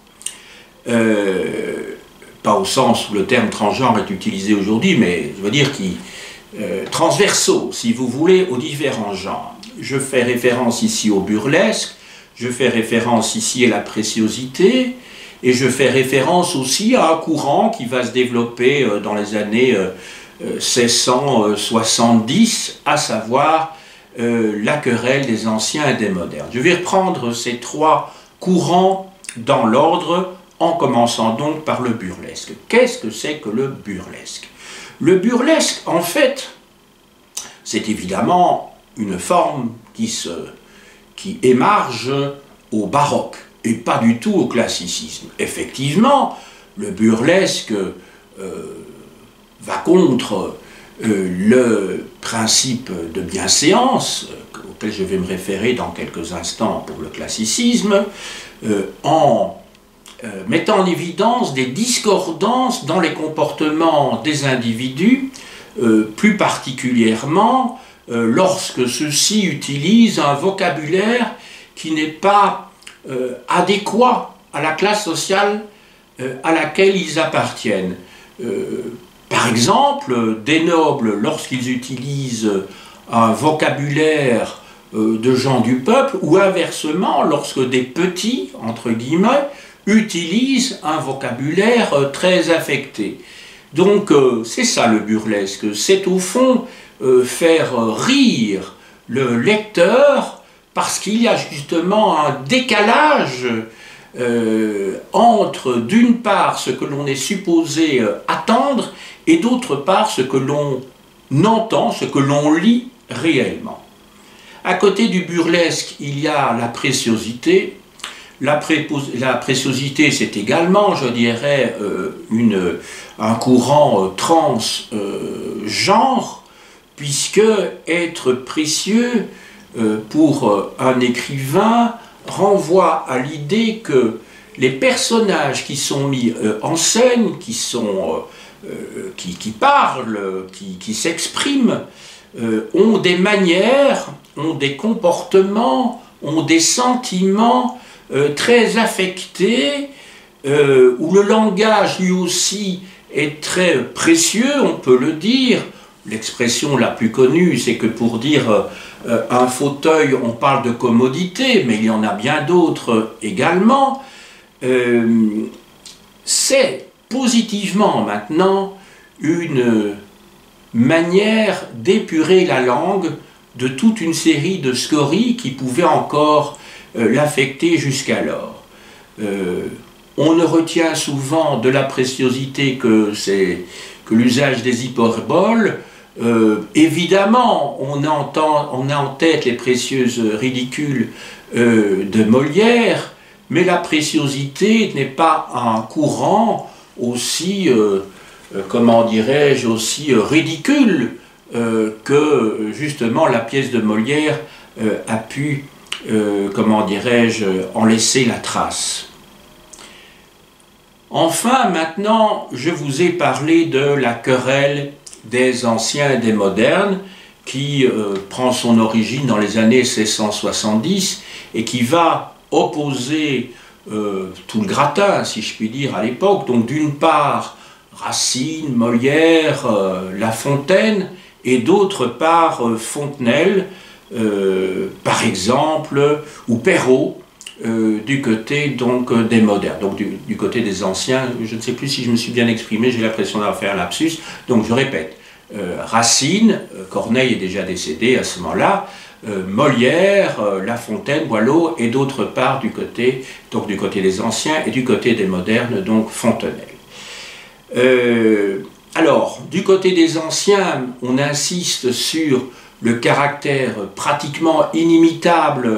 euh, pas au sens où le terme transgenre est utilisé aujourd'hui, mais je veux dire qui euh, transversaux, si vous voulez, aux différents genres. Je fais référence ici au burlesque, je fais référence ici à la préciosité, et je fais référence aussi à un courant qui va se développer dans les années seize cent soixante-dix, à savoir la querelle des anciens et des modernes. Je vais reprendre ces trois courants dans l'ordre, en commençant donc par le burlesque. Qu'est-ce que c'est que le burlesque? Le burlesque, en fait, c'est évidemment une forme qui, se, qui émarge au baroque, et pas du tout au classicisme. Effectivement, le burlesque euh, va contre euh, le principe de bienséance, euh, auquel je vais me référer dans quelques instants pour le classicisme, euh, en euh, mettant en évidence des discordances dans les comportements des individus, euh, plus particulièrement euh, lorsque ceux-ci utilisent un vocabulaire qui n'est pas Euh, adéquats à la classe sociale euh, à laquelle ils appartiennent. Euh, par exemple, des nobles, lorsqu'ils utilisent un vocabulaire euh, de gens du peuple, ou inversement, lorsque des petits, entre guillemets, utilisent un vocabulaire euh, très affecté. Donc, euh, c'est ça le burlesque, c'est au fond euh, faire rire le lecteur, parce qu'il y a justement un décalage euh, entre, d'une part, ce que l'on est supposé euh, attendre, et d'autre part, ce que l'on entend, ce que l'on lit réellement. À côté du burlesque, il y a la préciosité. La, pré la préciosité, c'est également, je dirais, euh, une, un courant euh, transgenre, euh, puisque être précieux, Euh, pour euh, un écrivain, renvoie à l'idée que les personnages qui sont mis euh, en scène, qui, sont, euh, euh, qui, qui parlent, qui, qui s'expriment, euh, ont des manières, ont des comportements, ont des sentiments euh, très affectés, euh, où le langage lui aussi est très précieux, on peut le dire. L'expression la plus connue, c'est que pour dire euh, un fauteuil, on parle de commodité, mais il y en a bien d'autres également. Euh, c'est positivement maintenant une manière d'épurer la langue de toute une série de scories qui pouvaient encore euh, l'affecter jusqu'alors. Euh, on ne retient souvent de la préciosité que c'est que l'usage des hyperboles, euh, évidemment, on, entend, on a en tête les précieuses ridicules euh, de Molière, mais la préciosité n'est pas un courant aussi, euh, euh, comment dirais-je, aussi euh, ridicule euh, que justement la pièce de Molière euh, a pu, euh, comment dirais-je, en laisser la trace. Enfin, maintenant, je vous ai parlé de la querelle des anciens et des modernes qui euh, prend son origine dans les années seize cent soixante-dix et qui va opposer euh, tout le gratin, si je puis dire, à l'époque. Donc d'une part, Racine, Molière, euh, La Fontaine, et d'autre part, euh, Fontenelle, euh, par exemple, ou Perrault, Euh, du côté donc euh, des modernes, donc du, du côté des anciens. Je ne sais plus si je me suis bien exprimé, j'ai l'impression d'avoir fait un lapsus, donc je répète, euh, Racine, euh, Corneille est déjà décédé à ce moment-là, euh, Molière, euh, La Fontaine, Boileau, et d'autre part du côté, donc du côté des anciens et du côté des modernes, donc Fontenelle. Euh, alors, du côté des anciens, on insiste sur le caractère pratiquement inimitable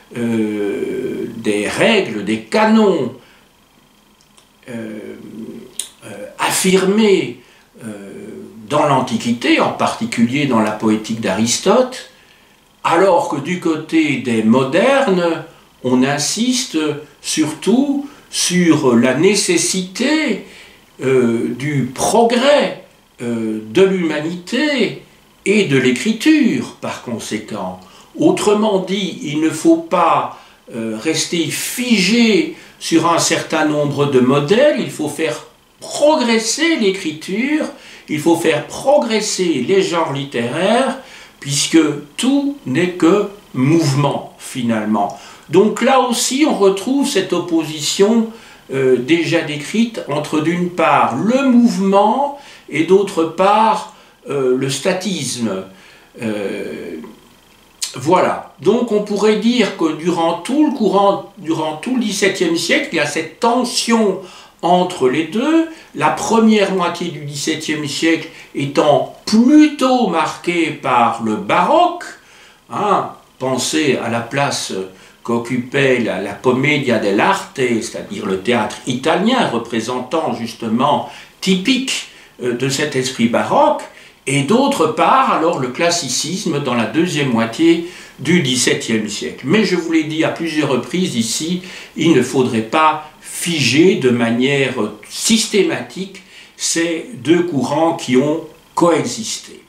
Euh, des règles, des canons euh, euh, affirmés euh, dans l'Antiquité, en particulier dans la poétique d'Aristote, alors que du côté des modernes, on insiste surtout sur la nécessité euh, du progrès euh, de l'humanité et de l'écriture, par conséquent. Autrement dit, il ne faut pas euh, rester figé sur un certain nombre de modèles, il faut faire progresser l'écriture, il faut faire progresser les genres littéraires, puisque tout n'est que mouvement, finalement. Donc là aussi, on retrouve cette opposition euh, déjà décrite entre d'une part le mouvement et d'autre part euh, le statisme. Euh, Voilà, donc on pourrait dire que durant tout le courant, durant tout le dix-septième siècle, il y a cette tension entre les deux, la première moitié du dix-septième siècle étant plutôt marquée par le baroque, hein, pensez à la place qu'occupait la, la commedia dell'arte, c'est-à-dire le théâtre italien représentant justement typique de cet esprit baroque, et d'autre part, alors, le classicisme dans la deuxième moitié du dix-septième siècle. Mais je vous l'ai dit à plusieurs reprises ici, il ne faudrait pas figer de manière systématique ces deux courants qui ont coexisté.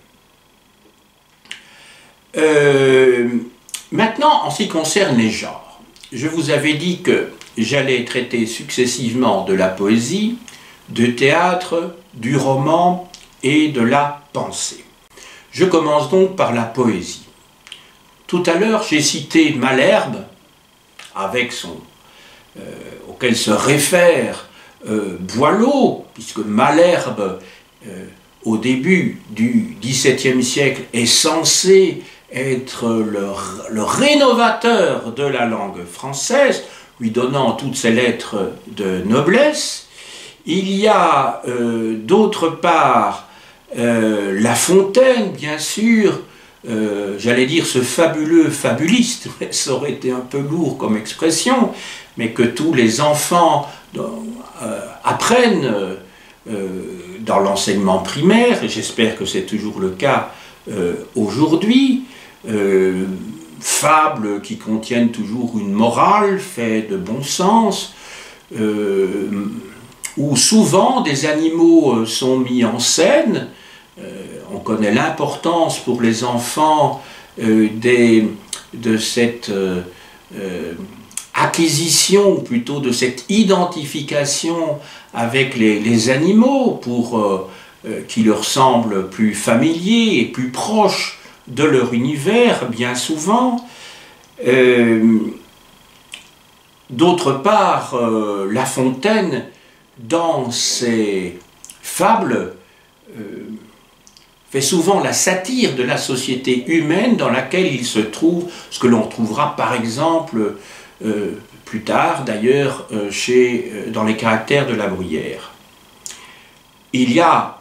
Euh, maintenant, en ce qui concerne les genres, je vous avais dit que j'allais traiter successivement de la poésie, du théâtre, du roman et de la pensée. Je commence donc par la poésie. Tout à l'heure, j'ai cité Malherbe, avec son, euh, auquel se réfère euh, Boileau, puisque Malherbe, euh, au début du dix-septième siècle, est censé être le, le rénovateur de la langue française, lui donnant toutes ses lettres de noblesse. Il y a euh, d'autre part euh, La Fontaine, bien sûr, euh, j'allais dire ce fabuleux fabuliste, ça aurait été un peu lourd comme expression, mais que tous les enfants euh, apprennent euh, dans l'enseignement primaire, et j'espère que c'est toujours le cas euh, aujourd'hui, euh, fables qui contiennent toujours une morale, faits de bon sens, euh, où souvent des animaux sont mis en scène. Euh, on connaît l'importance pour les enfants euh, des, de cette euh, euh, acquisition, ou plutôt de cette identification avec les, les animaux, pour euh, euh, qui leur semblent plus familiers et plus proches de leur univers, bien souvent. Euh, D'autre part, euh, La Fontaine, dans ses fables, euh, fait souvent la satire de la société humaine dans laquelle il se trouve, ce que l'on trouvera par exemple euh, plus tard d'ailleurs euh, chez, euh, dans les caractères de La Bruyère. Il y a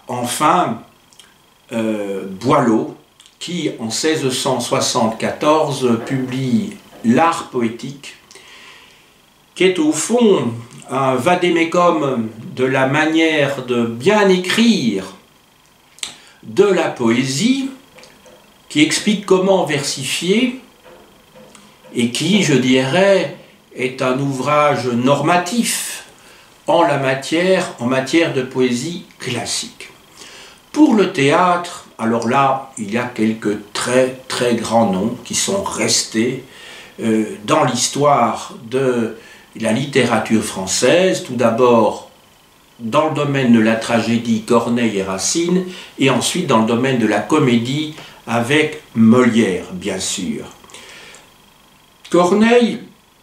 enfin euh, Boileau, qui en seize cent soixante-quatorze publie L'Art poétique, qui est au fond un vade-mecum de la manière de bien écrire de la poésie, qui explique comment versifier et qui, je dirais, est un ouvrage normatif en la matière, en matière de poésie classique. Pour le théâtre, alors là, il y a quelques très très grands noms qui sont restés euh, dans l'histoire de la littérature française. Tout d'abord, dans le domaine de la tragédie, Corneille et Racine, et ensuite dans le domaine de la comédie, avec Molière, bien sûr. Corneille,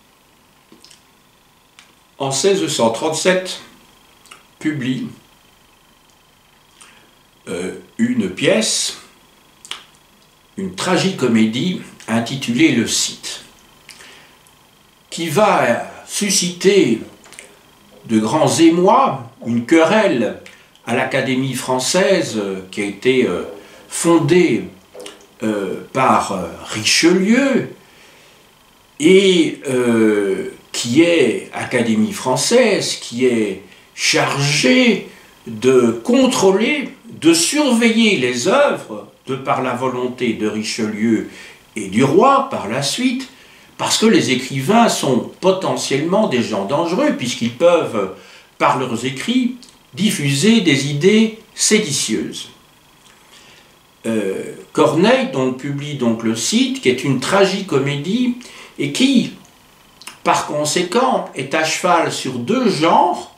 en seize cent trente-sept, publie euh, une pièce, une tragicomédie intitulée Le Cid, qui va susciter de grands émois, une querelle à l'Académie française qui a été euh, fondée euh, par euh, Richelieu et euh, qui est Académie française, qui est chargée de contrôler, de surveiller les œuvres de par la volonté de Richelieu et du roi par la suite, parce que les écrivains sont potentiellement des gens dangereux, puisqu'ils peuvent, par leurs écrits, diffuser des idées séditieuses. Euh, Corneille donc, publie donc Le Cid, qui est une tragicomédie, et qui, par conséquent, est à cheval sur deux genres.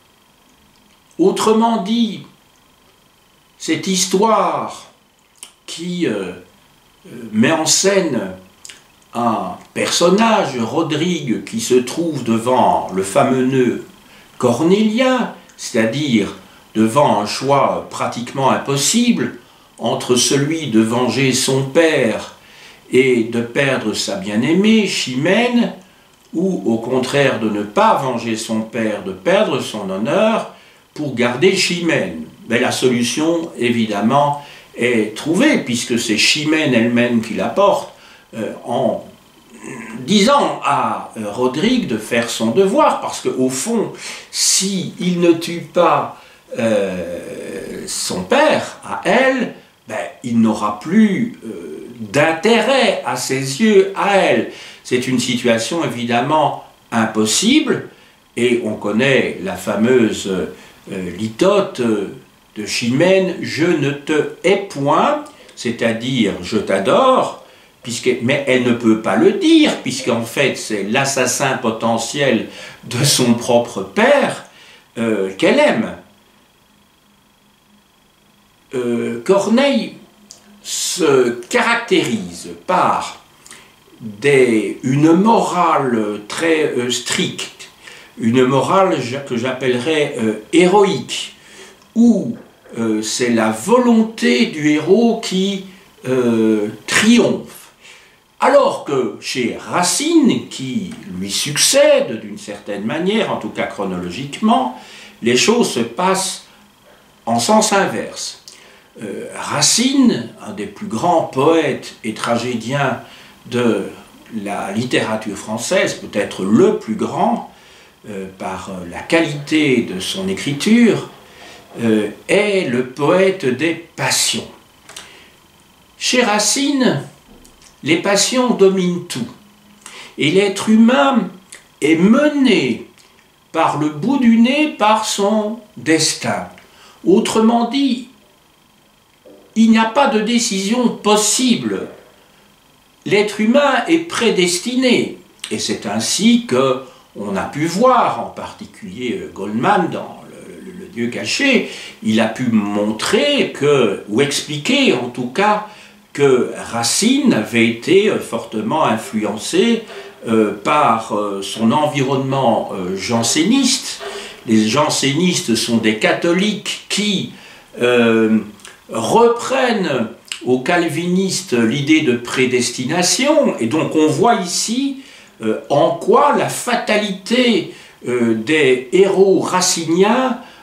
Autrement dit, cette histoire qui euh, met en scène un personnage, Rodrigue, qui se trouve devant le fameux nœud cornélien, c'est-à-dire devant un choix pratiquement impossible entre celui de venger son père et de perdre sa bien-aimée, Chimène, ou au contraire de ne pas venger son père, de perdre son honneur pour garder Chimène. Mais la solution, évidemment, est trouvée, puisque c'est Chimène elle-même qui la porte, euh, en disant à euh, Rodrigue de faire son devoir, parce qu'au fond, s'il ne tue pas euh, son père, à elle, ben, il n'aura plus euh, d'intérêt à ses yeux à elle. C'est une situation évidemment impossible, et on connaît la fameuse euh, litote de Chimène, « Je ne te hais point », c'est-à-dire « je t'adore », mais elle ne peut pas le dire, puisqu'en fait c'est l'assassin potentiel de son propre père euh, qu'elle aime. Euh, Corneille se caractérise par des, une morale très euh, stricte, une morale que j'appellerais euh, héroïque, où euh, c'est la volonté du héros qui euh, triomphe. Alors que chez Racine, qui lui succède d'une certaine manière, en tout cas chronologiquement, les choses se passent en sens inverse. Euh, Racine, un des plus grands poètes et tragédiens de la littérature française, peut-être le plus grand, euh, par la qualité de son écriture, euh, est le poète des passions. Chez Racine, les passions dominent tout, et l'être humain est mené par le bout du nez par son destin. Autrement dit, il n'y a pas de décision possible. L'être humain est prédestiné, et c'est ainsi qu'on a pu voir, en particulier Goldman dans le, le, le Dieu caché, il a pu montrer que, ou expliquer en tout cas, que Racine avait été fortement influencé euh, par euh, son environnement euh, janséniste. Les jansénistes sont des catholiques qui euh, reprennent aux calvinistes l'idée de prédestination, et donc on voit ici euh, en quoi la fatalité euh, des héros raciniens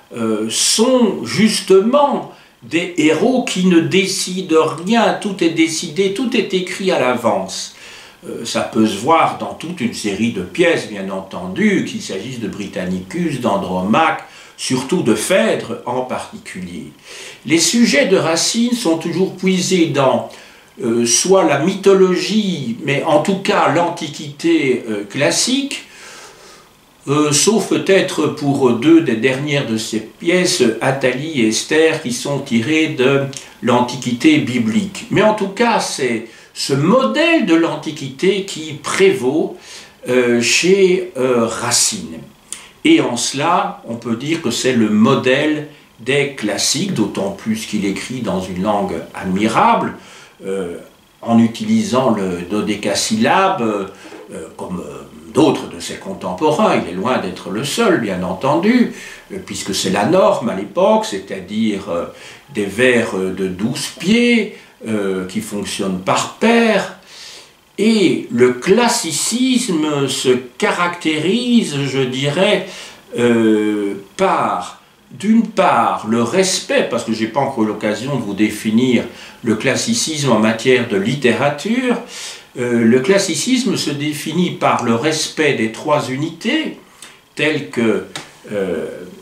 euh, sont justement des héros qui ne décident rien, tout est décidé, tout est écrit à l'avance. Euh, ça peut se voir dans toute une série de pièces, bien entendu, qu'il s'agisse de Britannicus, d'Andromaque, surtout de Phèdre en particulier. Les sujets de Racine sont toujours puisés dans euh, soit la mythologie, mais en tout cas l'Antiquité euh, classique, euh, sauf peut-être pour deux des dernières de ces pièces, Athalie et Esther, qui sont tirées de l'Antiquité biblique. Mais en tout cas, c'est ce modèle de l'Antiquité qui prévaut euh, chez euh, Racine. Et en cela, on peut dire que c'est le modèle des classiques, d'autant plus qu'il écrit dans une langue admirable, euh, en utilisant le dodécasyllabe, euh, comme euh, d'autres de ses contemporains. Il est loin d'être le seul, bien entendu, euh, puisque c'est la norme à l'époque, c'est-à-dire euh, des vers de douze pieds, euh, qui fonctionnent par paire. Et le classicisme se caractérise, je dirais, euh, par, d'une part, le respect, parce que je n'ai pas encore eu l'occasion de vous définir le classicisme en matière de littérature, euh, le classicisme se définit par le respect des trois unités, telles que euh,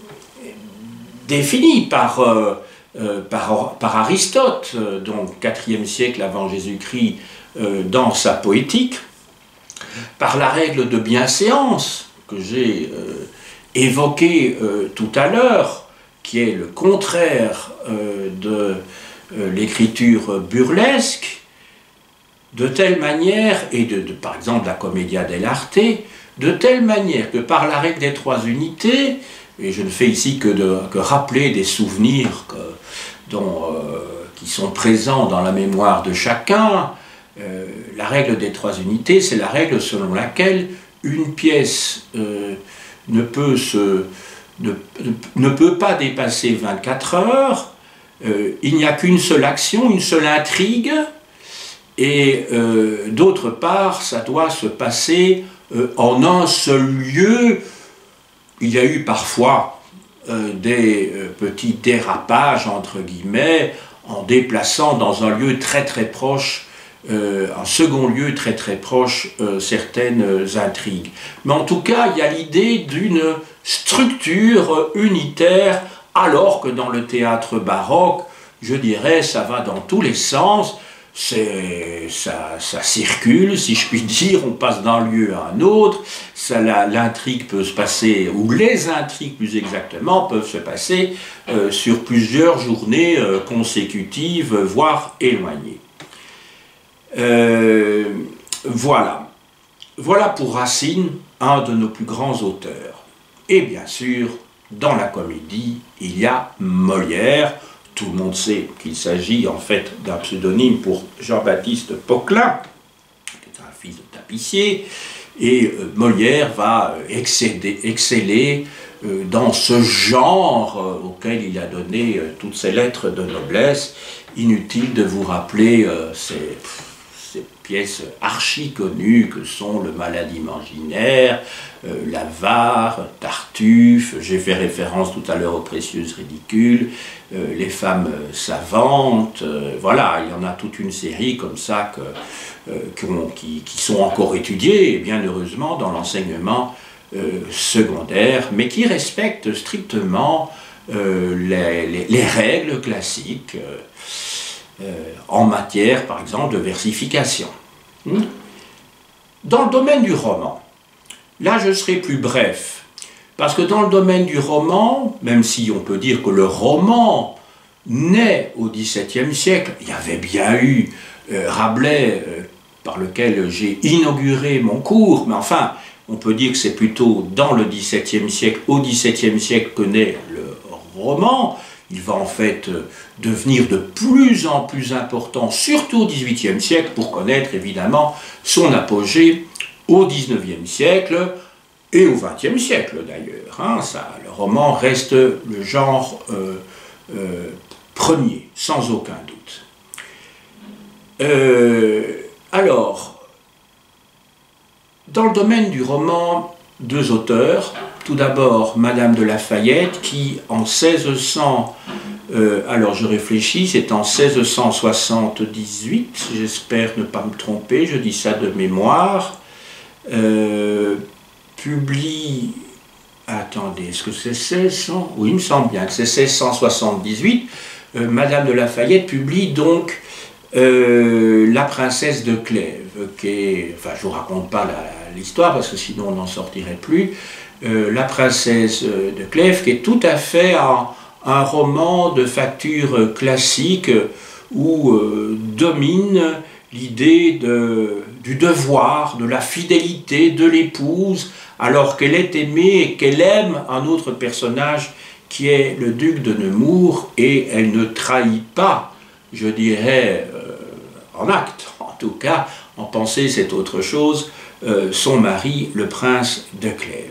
définies par, euh, euh, par, par Aristote, euh, donc quatrième siècle avant Jésus-Christ, dans sa poétique, par la règle de bienséance que j'ai euh, évoquée euh, tout à l'heure, qui est le contraire euh, de euh, l'écriture burlesque, de telle manière, et de, de, par exemple la commedia dell'arte, de telle manière que par la règle des trois unités, et je ne fais ici que, de, que rappeler des souvenirs que, dont, euh, qui sont présents dans la mémoire de chacun. Euh, la règle des trois unités, c'est la règle selon laquelle une pièce euh, ne, peut se, ne, ne peut pas dépasser vingt-quatre heures, euh, il n'y a qu'une seule action, une seule intrigue, et euh, d'autre part, ça doit se passer euh, en un seul lieu. Il y a eu parfois euh, des euh, petits dérapages, entre guillemets, en déplaçant dans un lieu très très proche, Euh, en second lieu très très proche euh, certaines intrigues. Mais en tout cas, il y a l'idée d'une structure unitaire, alors que dans le théâtre baroque, je dirais, ça va dans tous les sens, ça, ça circule, si je puis dire, on passe d'un lieu à un autre, l'intrigue peut se passer, ou les intrigues plus exactement, peuvent se passer euh, sur plusieurs journées euh, consécutives, voire éloignées. Euh, voilà. Voilà pour Racine, un de nos plus grands auteurs. Et bien sûr, dans la comédie, il y a Molière. Tout le monde sait qu'il s'agit en fait d'un pseudonyme pour Jean-Baptiste Poquelin, qui est un fils de tapissier. Et euh, Molière va excéder, exceller euh, dans ce genre euh, auquel il a donné euh, toutes ses lettres de noblesse. Inutile de vous rappeler euh, ces... ces pièces archi connues que sont le Malade imaginaire, euh, l'Avare, Tartuffe, j'ai fait référence tout à l'heure aux Précieuses ridicules, euh, les femmes savantes, euh, voilà, il y en a toute une série comme ça que, euh, qui, qui sont encore étudiées, et bien heureusement, dans l'enseignement euh, secondaire, mais qui respectent strictement euh, les, les, les règles classiques, euh, Euh, en matière, par exemple, de versification. Hmm? Dans le domaine du roman, là je serai plus bref, parce que dans le domaine du roman, même si on peut dire que le roman naît au dix-septième siècle, il y avait bien eu euh, Rabelais, euh, par lequel j'ai inauguré mon cours, mais enfin, on peut dire que c'est plutôt dans le dix-septième siècle, au dix-septième siècle que naît le roman. Il va en fait devenir de plus en plus important, surtout au dix-huitième siècle, pour connaître évidemment son apogée au dix-neuvième siècle et au vingtième siècle d'ailleurs. Hein, ça, le roman reste le genre euh, euh, premier, sans aucun doute. Euh, alors, dans le domaine du roman, deux auteurs tout d'abord Madame de Lafayette qui, en seize cents, euh, alors je réfléchis, c'est en seize cent soixante-dix-huit, j'espère ne pas me tromper, je dis ça de mémoire, euh, publie, attendez, est-ce que c'est seize cents? Oui, il me semble bien que c'est seize cent soixante-dix-huit, euh, Madame de Lafayette publie donc euh, La princesse de Clèves, qui est, enfin je ne vous raconte pas l'histoire parce que sinon on n'en sortirait plus, euh, La princesse de Clèves, qui est tout à fait un, un roman de facture classique où euh, domine l'idée de, du devoir, de la fidélité de l'épouse, alors qu'elle est aimée et qu'elle aime un autre personnage qui est le duc de Nemours, et elle ne trahit pas, je dirais, euh, en acte, en tout cas, en pensée c'est autre chose, euh, son mari, le prince de Clèves.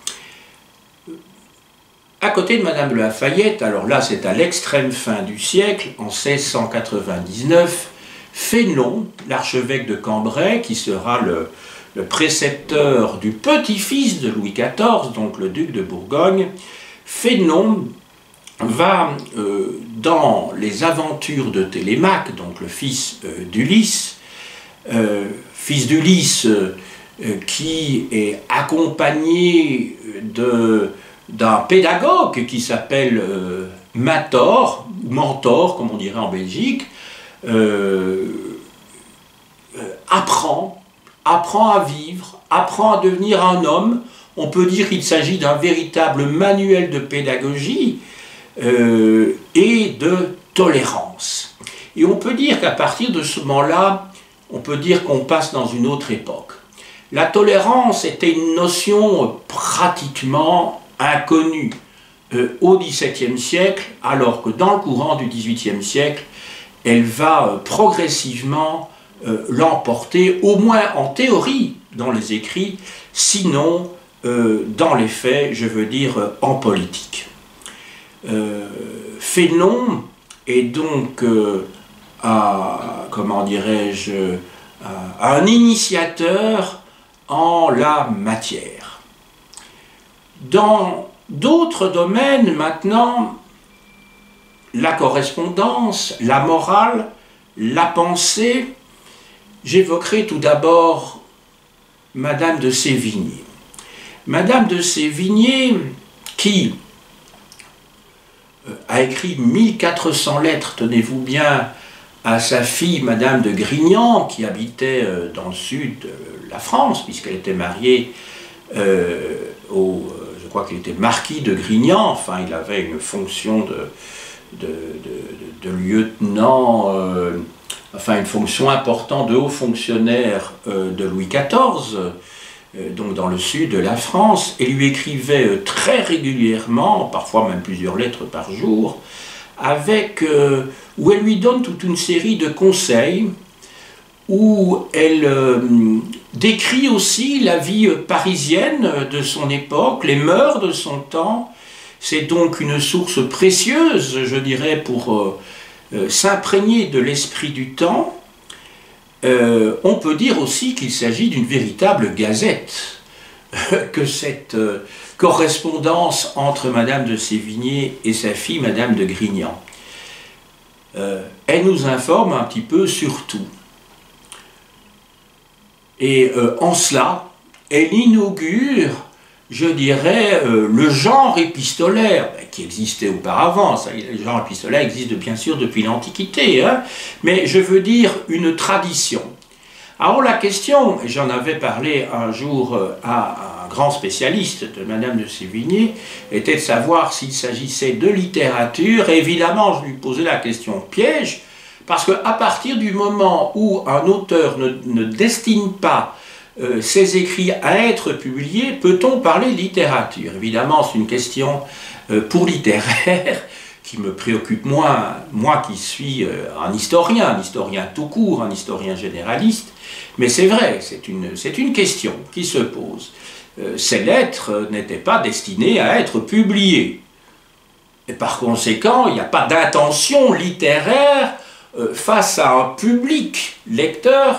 À côté de Madame de Lafayette, alors là c'est à l'extrême fin du siècle, en seize cent quatre-vingt-dix-neuf, Fénelon, l'archevêque de Cambrai, qui sera le, le précepteur du petit-fils de Louis quatorze, donc le duc de Bourgogne, Fénelon va, euh, dans les aventures de Télémaque, donc le fils euh, d'Ulysse, euh, fils d'Ulysse euh, qui est accompagné d'un pédagogue qui s'appelle euh, Mentor, ou Mentor, comme on dirait en Belgique, Euh, euh, apprend, apprend à vivre, apprend à devenir un homme. On peut dire qu'il s'agit d'un véritable manuel de pédagogie euh, et de tolérance. Et on peut dire qu'à partir de ce moment-là, on peut dire qu'on passe dans une autre époque. La tolérance était une notion pratiquement inconnue euh, au dix-septième siècle, alors que dans le courant du dix-huitième siècle, elle va progressivement euh, l'emporter, au moins en théorie, dans les écrits, sinon euh, dans les faits, je veux dire euh, en politique. Euh, Fénelon est donc euh, à, comment dirais-je, un initiateur en la matière. Dans d'autres domaines, maintenant, la correspondance, la morale, la pensée, j'évoquerai tout d'abord Madame de Sévigné. Madame de Sévigné, qui a écrit mille quatre cents lettres, tenez-vous bien, à sa fille Madame de Grignan, qui habitait dans le sud de la France, puisqu'elle était mariée euh, au, je crois qu'il était marquis de Grignan, enfin il avait une fonction de De, de, de lieutenant, euh, enfin une fonction importante de haut fonctionnaire euh, de Louis quatorze, euh, donc dans le sud de la France, et lui écrivait euh, très régulièrement, parfois même plusieurs lettres par jour, avec, euh, où elle lui donne toute une série de conseils, où elle euh, décrit aussi la vie parisienne de son époque, les mœurs de son temps. C'est donc une source précieuse, je dirais, pour euh, euh, s'imprégner de l'esprit du temps. Euh, on peut dire aussi qu'il s'agit d'une véritable gazette, que cette euh, correspondance entre Madame de Sévigné et sa fille Madame de Grignan. Euh, elle nous informe un petit peu sur tout. Et euh, en cela, elle inaugure, je dirais, euh, le genre épistolaire, ben, qui existait auparavant. Ça, le genre épistolaire existe bien sûr depuis l'Antiquité, hein, mais je veux dire une tradition. Alors la question, et j'en avais parlé un jour à un grand spécialiste de Madame de Sévigné, était de savoir s'il s'agissait de littérature. Et évidemment, je lui posais la question piège, parce qu'à partir du moment où un auteur ne, ne destine pas Euh, ses écrits à être publiés, peut-on parler de littérature? Évidemment, c'est une question euh, pour littéraire qui me préoccupe moins, moi qui suis euh, un historien, un historien tout court, un historien généraliste, mais c'est vrai, c'est une, c'est une question qui se pose. Euh, ces lettres n'étaient pas destinées à être publiées. Et par conséquent, il n'y a pas d'intention littéraire euh, face à un public lecteur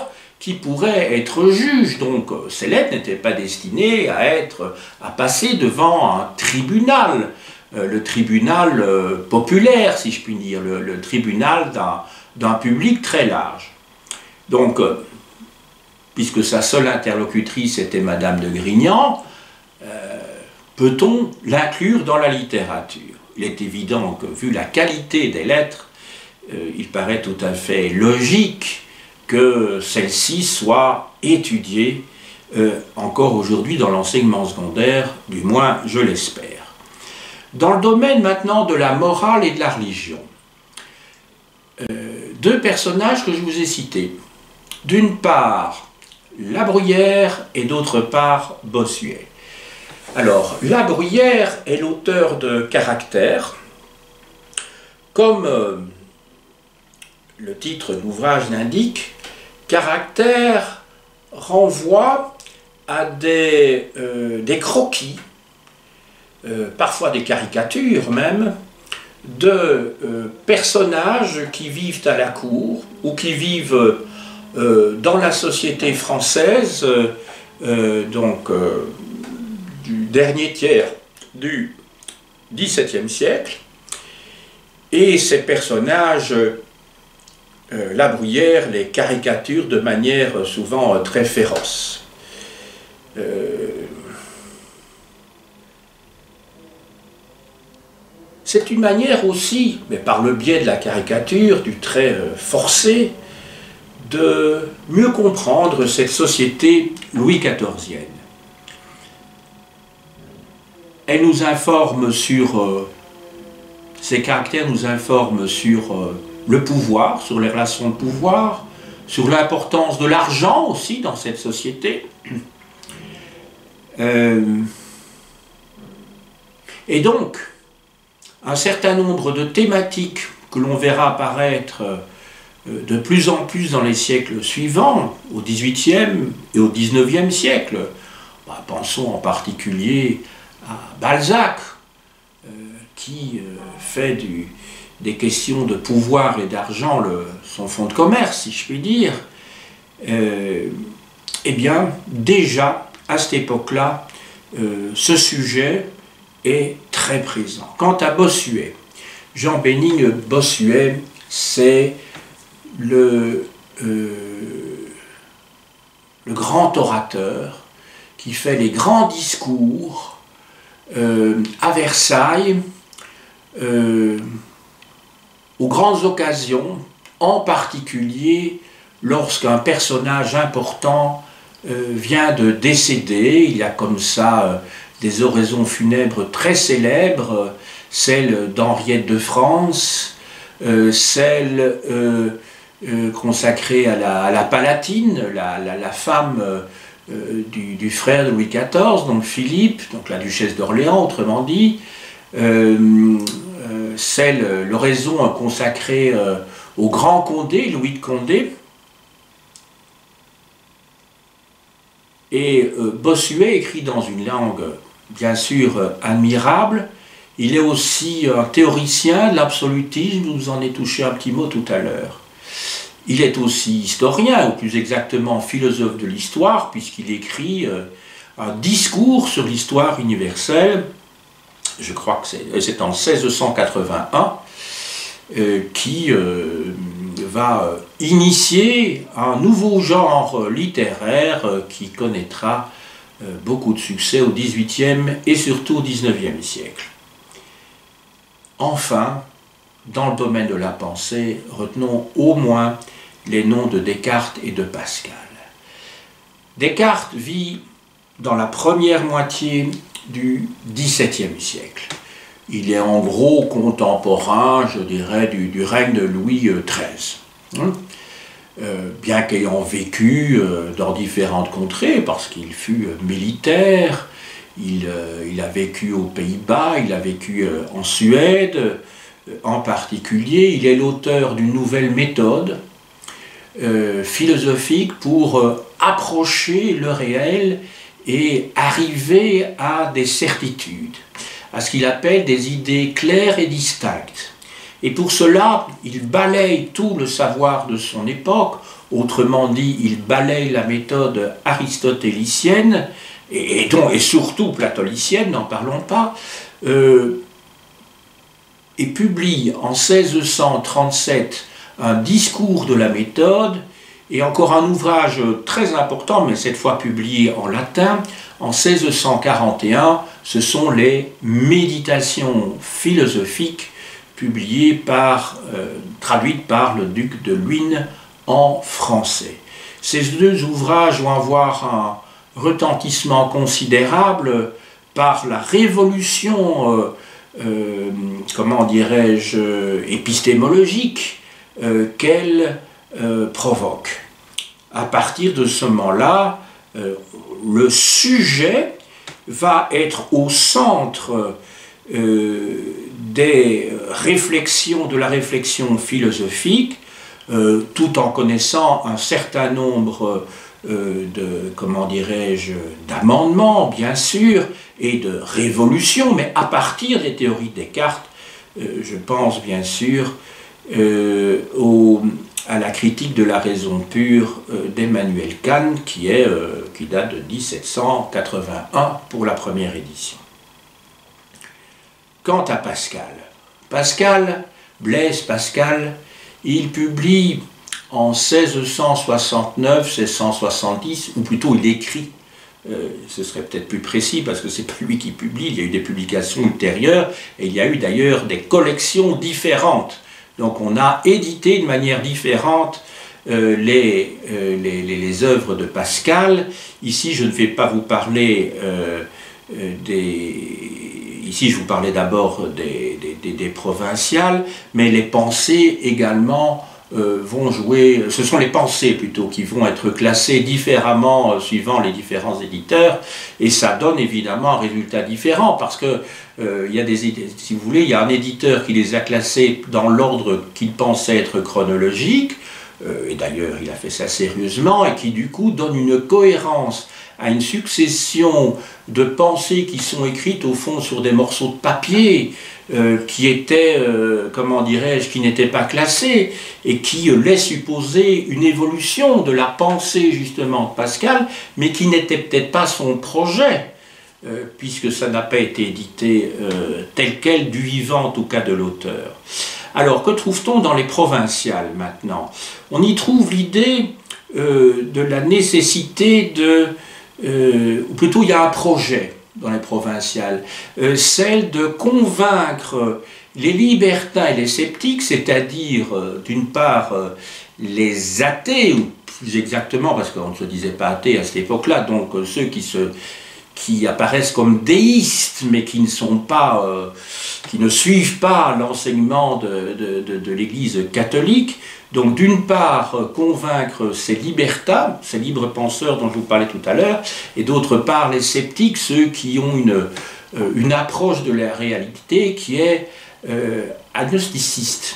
qui pourrait être juge. Donc ces lettres n'étaient pas destinées à, être, à passer devant un tribunal, euh, le tribunal euh, populaire, si je puis dire, le, le tribunal d'un public très large. Donc, euh, puisque sa seule interlocutrice était Madame de Grignan, euh, peut-on l'inclure dans la littérature? Il est évident que, vu la qualité des lettres, euh, il paraît tout à fait logique que celle-ci soit étudiée euh, encore aujourd'hui dans l'enseignement secondaire, du moins je l'espère. Dans le domaine maintenant de la morale et de la religion, euh, deux personnages que je vous ai cités. D'une part, La Bruyère et d'autre part, Bossuet. Alors, La Bruyère est l'auteur de Caractères. Comme euh, le titre de l'ouvrage l'indique, Caractères renvoie à des, euh, des croquis, euh, parfois des caricatures même, de euh, personnages qui vivent à la cour ou qui vivent euh, dans la société française, euh, donc euh, du dernier tiers du dix-septième siècle. Et ces personnages, euh, La Bruyère les caricature de manière souvent euh, très féroce. Euh, C'est une manière aussi, mais par le biais de la caricature, du trait euh, forcé, de mieux comprendre cette société louis quatorzienne. Elle nous informe sur, euh, ces caractères nous informent sur euh, le pouvoir, sur les relations de pouvoir, sur l'importance de l'argent aussi dans cette société. Euh, et donc, un certain nombre de thématiques que l'on verra apparaître de plus en plus dans les siècles suivants, au dix-huitième et au dix-neuvième siècle. Bah, pensons en particulier à Balzac, euh, qui euh, fait du, des questions de pouvoir et d'argent son fonds de commerce, si je puis dire. Euh, eh bien, déjà, à cette époque-là, euh, ce sujet est très présent. Quant à Bossuet, Jean-Bénigne Bossuet, c'est le, euh, le grand orateur qui fait les grands discours euh, à Versailles, euh, aux grandes occasions, en particulier lorsqu'un personnage important euh, vient de décéder. Il y a comme ça euh, des oraisons funèbres très célèbres, celle d'Henriette de France, euh, celle euh, euh, consacrée à la, à la Palatine, la, la, la femme euh, du, du frère de Louis quatorze, donc Philippe, donc la duchesse d'Orléans, autrement dit, euh, euh, celle, l'oraison consacrée euh, au grand Condé, Louis de Condé. Et euh, Bossuet écrit dans une langue bien sûr euh, admirable. Il est aussi un théoricien de l'absolutisme, je vous en ai touché un petit mot tout à l'heure. Il est aussi historien, ou plus exactement philosophe de l'histoire, puisqu'il écrit euh, un discours sur l'histoire universelle, je crois que c'est en seize cent quatre-vingt-un, euh, qui euh, va euh, initier un nouveau genre littéraire euh, qui connaîtra euh, beaucoup de succès au dix-huitième et surtout au dix-neuvième siècle. Enfin, dans le domaine de la pensée, retenons au moins les noms de Descartes et de Pascal. Descartes vit dans la première moitié du dix-septième siècle. Il est en gros contemporain, je dirais, du, du règne de Louis treize. Hein euh, bien qu'ayant vécu euh, dans différentes contrées, parce qu'il fut euh, militaire, il, euh, il a vécu aux Pays-Bas, il a vécu euh, en Suède, euh, en particulier, il est l'auteur d'une nouvelle méthode euh, philosophique pour euh, approcher le réel et arriver à des certitudes, à ce qu'il appelle des idées claires et distinctes. Et pour cela, il balaye tout le savoir de son époque Autrement dit, il balaye la méthode aristotélicienne, et, et, donc, et surtout platonicienne, n'en parlons pas, euh, et publie en seize cent trente-sept un discours de la méthode, et encore un ouvrage très important, mais cette fois publié en latin, en seize cent quarante et un, ce sont les Méditations philosophiques, publiées par, euh, traduites par le duc de Luynes en français. Ces deux ouvrages vont avoir un retentissement considérable par la révolution, euh, euh, comment dirais-je, épistémologique euh, qu'elle euh, provoque. À partir de ce moment-là, euh, le sujet va être au centre euh, des réflexions, de la réflexion philosophique, euh, tout en connaissant un certain nombre euh, de, comment dirais-je, d'amendements, bien sûr, et de révolutions, mais à partir des théories de Descartes, euh, je pense bien sûr euh, au, à la critique de la raison pure euh, d'Emmanuel Kant, qui, est, euh, qui date de mille sept cent quatre-vingt-un pour la première édition. Quant à Pascal, Pascal, Blaise Pascal, il publie en seize cent soixante-neuf, seize cent soixante-dix, ou plutôt il écrit, euh, ce serait peut-être plus précis parce que c'est pas lui qui publie, il y a eu des publications ultérieures, et il y a eu d'ailleurs des collections différentes. Donc on a édité de manière différente euh, les, euh, les, les, les œuvres de Pascal. Ici je ne vais pas vous parler euh, euh, des... Ici, je vous parlais d'abord des, des, des provinciales, mais les pensées également euh, vont jouer, ce sont les pensées plutôt qui vont être classées différemment euh, suivant les différents éditeurs, et ça donne évidemment un résultat différent, parce que euh, il y a des, si vous voulez, il y a un éditeur qui les a classés dans l'ordre qu'il pensait être chronologique, euh, et d'ailleurs il a fait ça sérieusement, et qui du coup donne une cohérence à une succession de pensées qui sont écrites au fond sur des morceaux de papier euh, qui étaient, euh, comment dirais-je, qui n'étaient pas classés et qui euh, laissent supposer une évolution de la pensée justement de Pascal, mais qui n'était peut-être pas son projet, euh, puisque ça n'a pas été édité euh, tel quel du vivant, en tout cas de l'auteur. Alors, que trouve-t-on dans les provinciales maintenant? On y trouve l'idée euh, de la nécessité de Euh, ou plutôt il y a un projet dans les provinciales, euh, celle de convaincre les libertins et les sceptiques, c'est-à-dire euh, d'une part euh, les athées, ou plus exactement, parce qu'on ne se disait pas athée à cette époque-là, donc euh, ceux qui, se, qui apparaissent comme déistes, mais qui ne sont pas, euh, qui ne suivent pas l'enseignement de, de, de, de l'Église catholique. Donc d'une part, convaincre ces libertins, ces libres penseurs dont je vous parlais tout à l'heure, et d'autre part les sceptiques, ceux qui ont une, une approche de la réalité qui est euh, agnosticiste.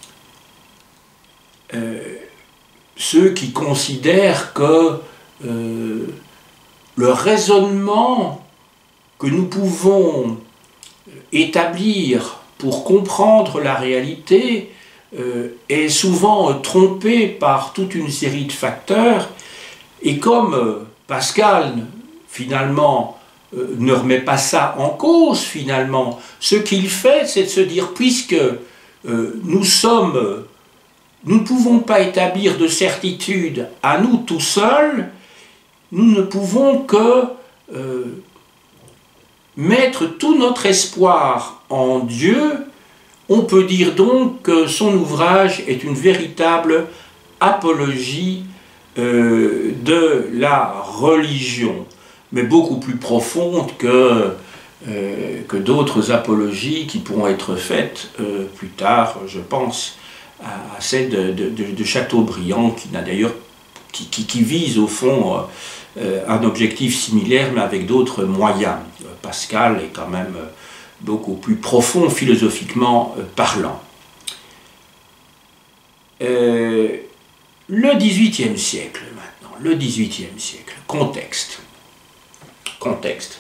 Euh, ceux qui considèrent que euh, le raisonnement que nous pouvons établir pour comprendre la réalité Euh, est souvent euh, trompé par toute une série de facteurs, et comme euh, Pascal finalement euh, ne remet pas ça en cause, finalement, ce qu'il fait, c'est de se dire, puisque euh, nous sommes, euh, nous ne pouvons pas établir de certitude à nous tout seuls, nous ne pouvons que euh, mettre tout notre espoir en Dieu. On peut dire donc que son ouvrage est une véritable apologie euh, de la religion, mais beaucoup plus profonde que, euh, que d'autres apologies qui pourront être faites euh, plus tard, je pense à, à celle de, de, de, de Chateaubriand, qui n'a d'ailleurs qui, qui, qui vise au fond euh, un objectif similaire, mais avec d'autres moyens. Pascal est quand même beaucoup plus profond philosophiquement parlant. Euh, le dix-huitième siècle maintenant, le dix-huitième siècle, contexte. Contexte.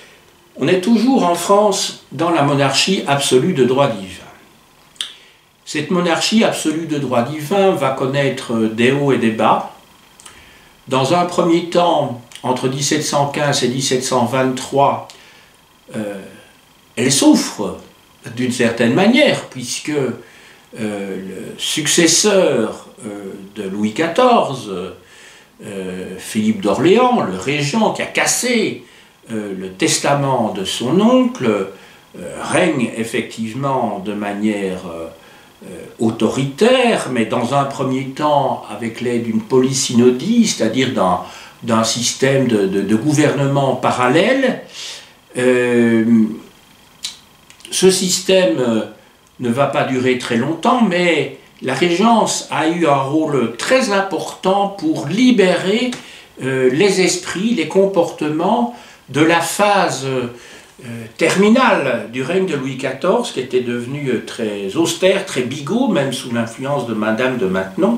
On est toujours en France dans la monarchie absolue de droit divin. Cette monarchie absolue de droit divin va connaître des hauts et des bas. Dans un premier temps, entre mille sept cent quinze et mille sept cent vingt-trois, euh, elle souffre d'une certaine manière, puisque euh, le successeur euh, de Louis quatorze, euh, Philippe d'Orléans, le régent qui a cassé euh, le testament de son oncle, euh, règne effectivement de manière euh, euh, autoritaire, mais dans un premier temps avec l'aide d'une polysynodie, c'est-à-dire d'un d'un système de, de, de gouvernement parallèle. Euh, ce système euh, ne va pas durer très longtemps, mais la Régence a eu un rôle très important pour libérer euh, les esprits, les comportements de la phase euh, terminale du règne de Louis quatorze, qui était devenu euh, très austère, très bigot, même sous l'influence de Madame de Maintenon,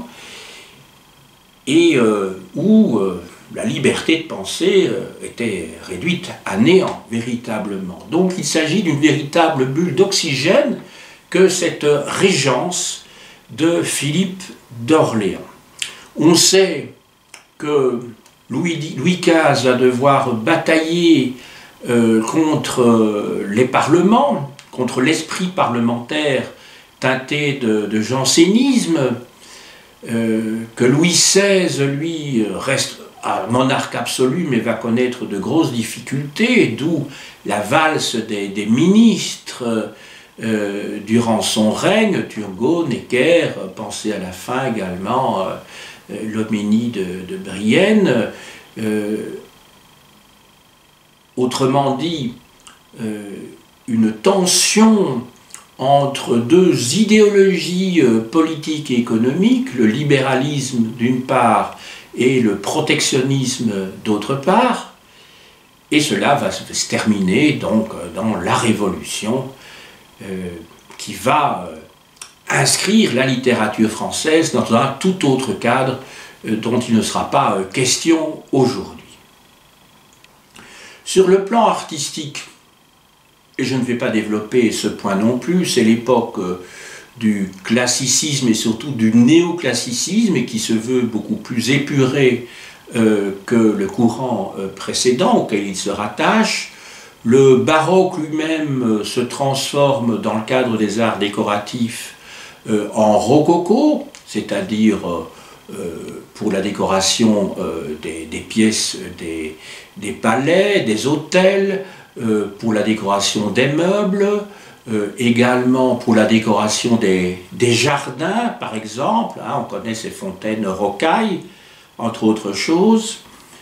et euh, où euh, la liberté de penser euh, était réduite à néant, véritablement. Donc il s'agit d'une véritable bulle d'oxygène que cette régence de Philippe d'Orléans. On sait que Louis, Louis quinze va devoir batailler euh, contre euh, les parlements, contre l'esprit parlementaire teinté de, de jansénisme, euh, que Louis seize, lui, reste un monarque absolu, mais va connaître de grosses difficultés, d'où la valse des, des ministres euh, durant son règne, Turgot, Necker, pensez à la fin également, euh, l'homénie de, de Brienne. Euh, autrement dit, euh, une tension entre deux idéologies euh, politiques et économiques, le libéralisme d'une part et le protectionnisme d'autre part, et cela va se terminer donc dans la Révolution euh, qui va euh, inscrire la littérature française dans un tout autre cadre euh, dont il ne sera pas euh, question aujourd'hui. Sur le plan artistique, et je ne vais pas développer ce point non plus, c'est l'époque euh, du classicisme et surtout du néoclassicisme, et qui se veut beaucoup plus épuré euh, que le courant euh, précédent auquel il se rattache. Le baroque lui-même euh, se transforme dans le cadre des arts décoratifs euh, en rococo, c'est-à-dire euh, pour la décoration euh, des, des pièces des, des palais, des hôtels, euh, pour la décoration des meubles, Euh, également pour la décoration des, des jardins, par exemple, hein, on connaît ces fontaines rocailles, entre autres choses.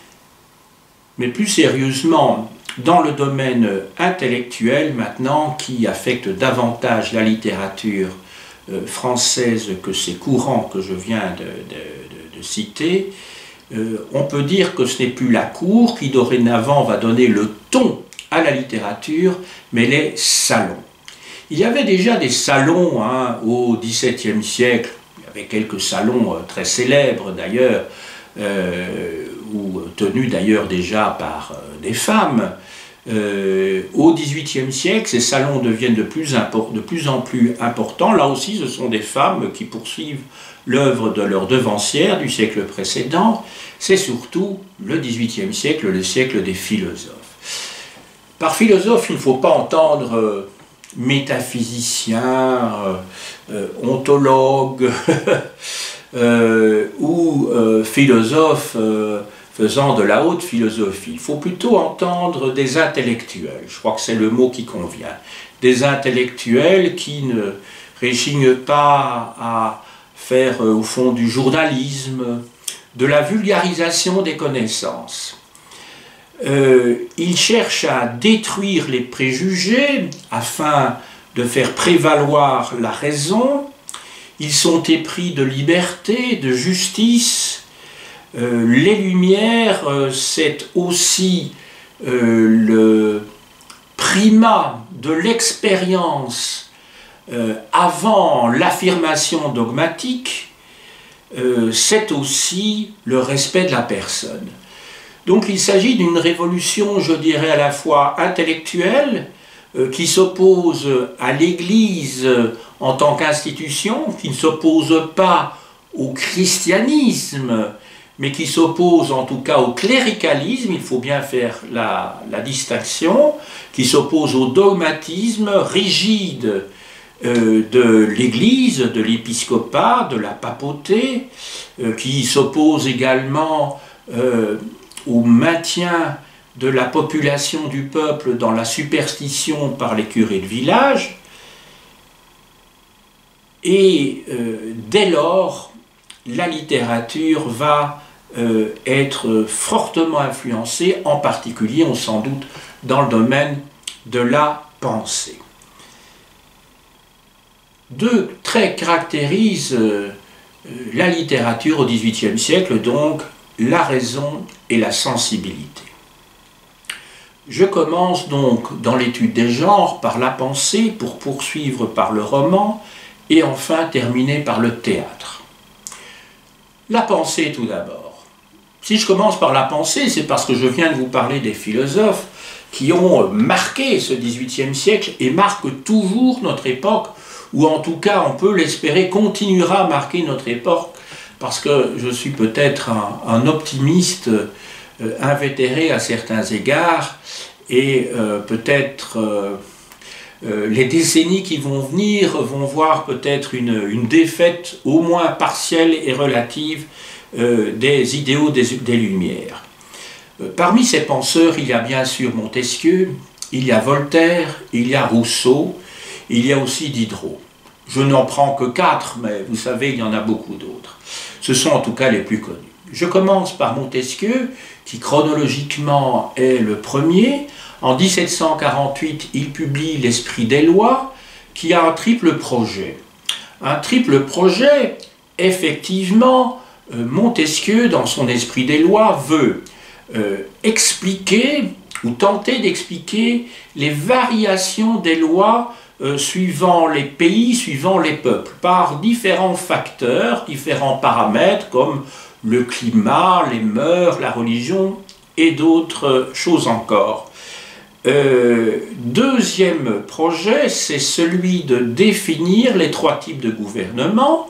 Mais plus sérieusement, dans le domaine intellectuel maintenant, qui affecte davantage la littérature euh, française que ces courants que je viens de, de, de, de citer, euh, on peut dire que ce n'est plus la cour qui dorénavant va donner le ton à la littérature, mais les salons. Il y avait déjà des salons hein, au dix-septième siècle, il y avait quelques salons euh, très célèbres d'ailleurs, euh, ou tenus d'ailleurs déjà par euh, des femmes. Euh, au dix-huitième siècle, ces salons deviennent de plus, de plus en plus importants. Là aussi, ce sont des femmes qui poursuivent l'œuvre de leur devancière du siècle précédent. C'est surtout le dix-huitième siècle, le siècle des philosophes. Par philosophe, il ne faut pas entendre euh, métaphysicien, euh, euh, ontologue euh, ou euh, philosophe euh, faisant de la haute philosophie. Il faut plutôt entendre des intellectuels, je crois que c'est le mot qui convient, des intellectuels qui ne réchignent pas à faire euh, au fond du journalisme, de la vulgarisation des connaissances. Euh, ils cherchent à détruire les préjugés afin de faire prévaloir la raison. Ils sont épris de liberté, de justice. Euh, les Lumières, euh, c'est aussi euh, le primat de l'expérience euh, avant l'affirmation dogmatique. Euh, c'est aussi le respect de la personne. Donc il s'agit d'une révolution, je dirais, à la fois intellectuelle, euh, qui s'oppose à l'Église en tant qu'institution, qui ne s'oppose pas au christianisme, mais qui s'oppose en tout cas au cléricalisme, il faut bien faire la, la distinction, qui s'oppose au dogmatisme rigide euh, de l'Église, de l'épiscopat, de la papauté, euh, qui s'oppose également euh, au maintien de la population du peuple dans la superstition par les curés de village. Et euh, dès lors, la littérature va euh, être fortement influencée, en particulier, on s'en doute, dans le domaine de la pensée. Deux traits caractérisent euh, la littérature au dix-huitième siècle, donc la raison et la sensibilité. Je commence donc dans l'étude des genres par la pensée, pour poursuivre par le roman, et enfin terminer par le théâtre. La pensée tout d'abord. Si je commence par la pensée, c'est parce que je viens de vous parler des philosophes qui ont marqué ce dix-huitième siècle et marquent toujours notre époque, ou en tout cas, on peut l'espérer, continuera à marquer notre époque, parce que je suis peut-être un, un optimiste euh, invétéré à certains égards, et euh, peut-être euh, euh, les décennies qui vont venir vont voir peut-être une, une défaite au moins partielle et relative euh, des idéaux des, des Lumières. Euh, parmi ces penseurs, il y a bien sûr Montesquieu, il y a Voltaire, il y a Rousseau, il y a aussi Diderot. Je n'en prends que quatre, mais vous savez, il y en a beaucoup d'autres. Ce sont en tout cas les plus connus. Je commence par Montesquieu, qui chronologiquement est le premier. En mille sept cent quarante-huit, il publie L'Esprit des lois, qui a un triple projet. Un triple projet, effectivement, euh, Montesquieu, dans son Esprit des lois, veut euh, expliquer, ou tenter d'expliquer, les variations des lois euh, suivant les pays, suivant les peuples, par différents facteurs, différents paramètres, comme le climat, les mœurs, la religion, et d'autres choses encore. Euh, deuxième projet, c'est celui de définir les trois types de gouvernement.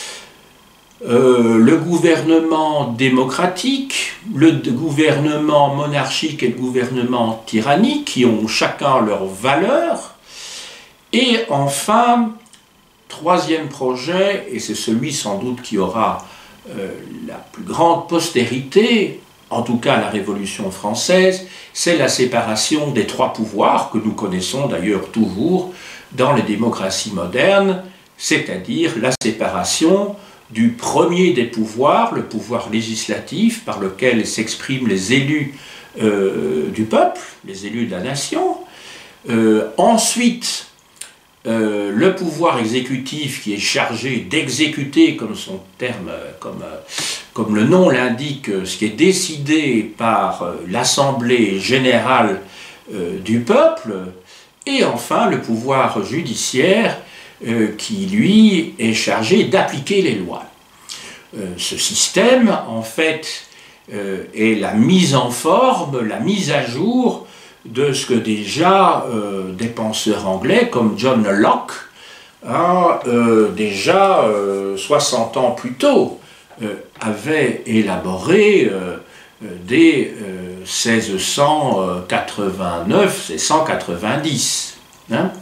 Euh, le gouvernement démocratique, le gouvernement monarchique et le gouvernement tyrannique, qui ont chacun leurs valeurs. Et enfin, troisième projet, et c'est celui sans doute qui aura euh, la plus grande postérité, en tout cas la Révolution française, c'est la séparation des trois pouvoirs, que nous connaissons d'ailleurs toujours dans les démocraties modernes, c'est-à-dire la séparation du premier des pouvoirs, le pouvoir législatif, par lequel s'expriment les élus euh, du peuple, les élus de la nation. Euh, ensuite, euh, le pouvoir exécutif qui est chargé d'exécuter, comme son terme, comme, comme le nom l'indique, ce qui est décidé par l'Assemblée générale euh, du peuple. Et enfin, le pouvoir judiciaire, Euh, qui, lui, est chargé d'appliquer les lois. Euh, ce système, en fait, euh, est la mise en forme, la mise à jour de ce que déjà euh, des penseurs anglais, comme John Locke, a euh, déjà euh, soixante ans plus tôt, euh, avait élaboré euh, dès euh, seize cent quatre-vingt-neuf et cent quatre-vingt-dix. Hein.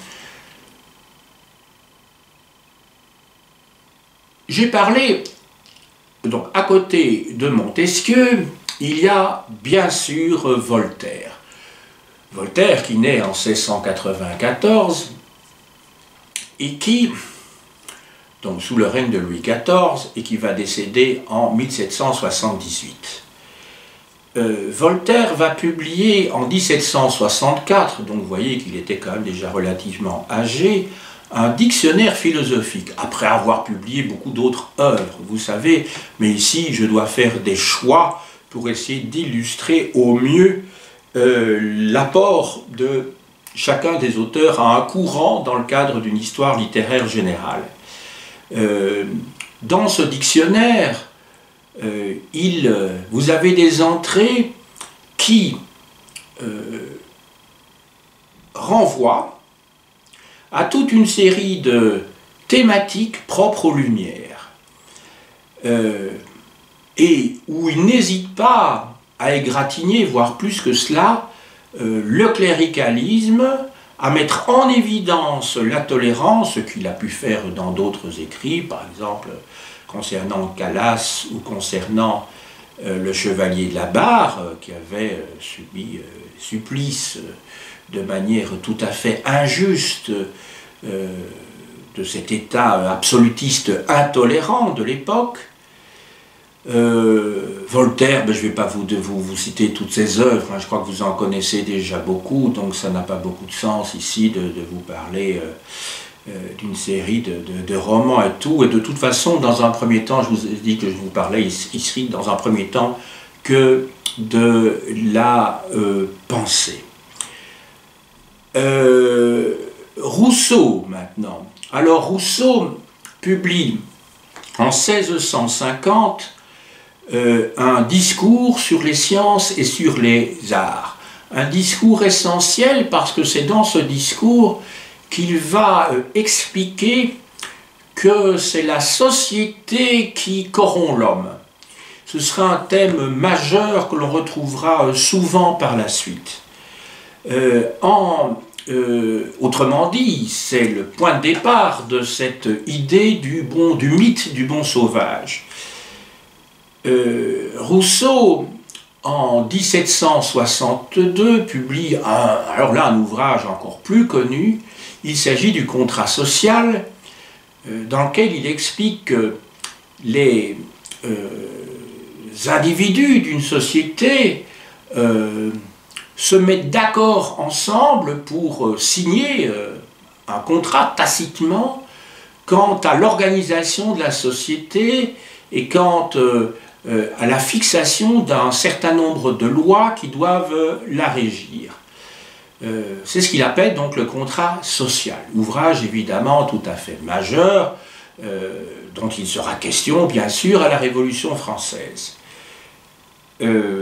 J'ai parlé, donc à côté de Montesquieu, il y a bien sûr Voltaire. Voltaire qui naît en seize cent quatre-vingt-quatorze et qui, donc sous le règne de Louis quatorze, et qui va décéder en mille sept cent soixante-dix-huit. Euh, Voltaire va publier en mille sept cent soixante-quatre, donc vous voyez qu'il était quand même déjà relativement âgé, un dictionnaire philosophique, après avoir publié beaucoup d'autres œuvres, vous savez, mais ici je dois faire des choix pour essayer d'illustrer au mieux euh, l'apport de chacun des auteurs à un courant dans le cadre d'une histoire littéraire générale. Euh, dans ce dictionnaire, euh, il, vous avez des entrées qui euh, renvoient à toute une série de thématique propre aux Lumières, euh, et où il n'hésite pas à égratigner, voire plus que cela, euh, le cléricalisme, à mettre en évidence la tolérance, ce qu'il a pu faire dans d'autres écrits, par exemple concernant Calas ou concernant euh, le chevalier de la Barre, euh, qui avait euh, subi euh, supplice euh, de manière tout à fait injuste euh, de cet état absolutiste intolérant de l'époque. Euh, Voltaire, ben je ne vais pas vous, vous, vous citer toutes ses œuvres, hein, je crois que vous en connaissez déjà beaucoup, donc ça n'a pas beaucoup de sens ici de, de vous parler euh, euh, d'une série de, de, de romans et tout. Et de toute façon, dans un premier temps, je vous ai dit que je vous parlais ici, dans un premier temps, que de la euh, pensée. Euh, Rousseau, maintenant. Alors, Rousseau publie en seize cent cinquante euh, un discours sur les sciences et sur les arts. Un discours essentiel parce que c'est dans ce discours qu'il va euh, expliquer que c'est la société qui corrompt l'homme. Ce sera un thème majeur que l'on retrouvera souvent par la suite. Euh, en, euh, autrement dit, c'est le point de départ de cette idée du, bon, du mythe du bon sauvage. Euh, Rousseau, en mille sept cent soixante-deux, publie un, alors là, un ouvrage encore plus connu. Il s'agit du contrat social, euh, dans lequel il explique que les euh, individus d'une société euh, se mettent d'accord ensemble pour euh, signer euh, un contrat tacitement quant à l'organisation de la société et quant euh, euh, à la fixation d'un certain nombre de lois qui doivent euh, la régir. Euh, c'est ce qu'il appelle donc le contrat social, ouvrage évidemment tout à fait majeur, euh, dont il sera question bien sûr à la Révolution française. Euh,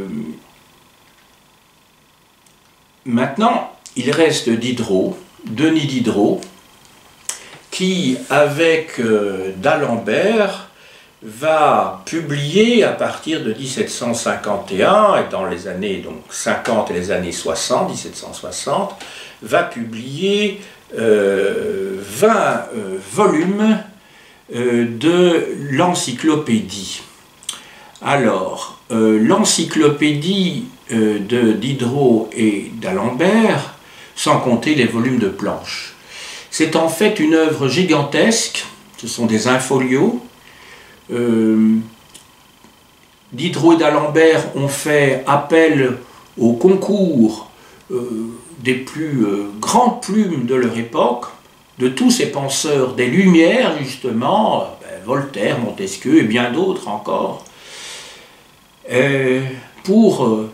maintenant, il reste Diderot, Denis Diderot, qui, avec euh, d'Alembert, va publier à partir de mille sept cent cinquante et un, et dans les années donc, cinquante et les années soixante, mille sept cent soixante, va publier euh, vingt euh, volumes euh, de l'encyclopédie. Alors, euh, l'encyclopédie euh, de Diderot et d'Alembert, sans compter les volumes de planches, c'est en fait une œuvre gigantesque, ce sont des infolios. Euh, Diderot et d'Alembert ont fait appel au concours euh, des plus euh, grandes plumes de leur époque, de tous ces penseurs des Lumières, justement, ben, Voltaire, Montesquieu et bien d'autres encore, euh, pour euh,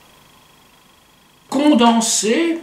condenser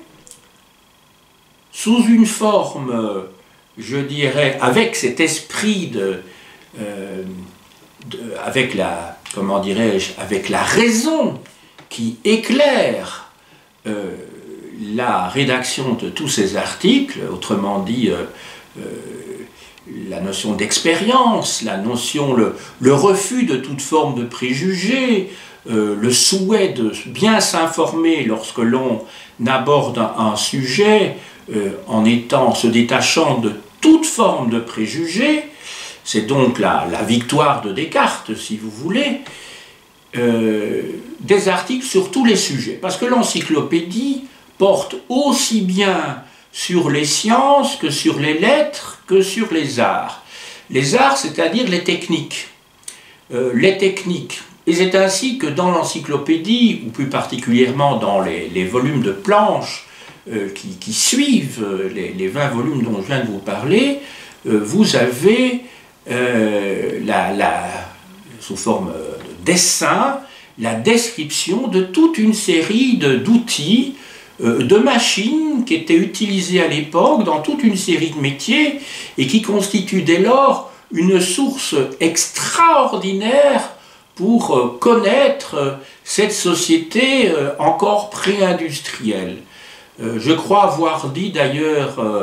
sous une forme, je dirais, avec cet esprit de Euh, de, avec la, comment dirais-je, avec la raison qui éclaire euh, la rédaction de tous ces articles, autrement dit euh, euh, la notion d'expérience, la notion, le, le refus de toute forme de préjugés, euh, le souhait de bien s'informer lorsque l'on aborde un, un sujet euh, en étant, se détachant de toute forme de préjugés. C'est donc la, la victoire de Descartes, si vous voulez, euh, des articles sur tous les sujets. Parce que l'encyclopédie porte aussi bien sur les sciences que sur les lettres, que sur les arts. Les arts, c'est-à-dire les techniques. Euh, les techniques. Et c'est ainsi que dans l'encyclopédie, ou plus particulièrement dans les, les volumes de planches euh, qui, qui suivent les, les vingt volumes dont je viens de vous parler, euh, vous avez... Euh, la, la, sous forme de dessin, la description de toute une série d'outils, euh, de machines qui étaient utilisées à l'époque dans toute une série de métiers et qui constituent dès lors une source extraordinaire pour euh, connaître euh, cette société euh, encore pré-industrielle. Euh, je crois avoir dit d'ailleurs euh,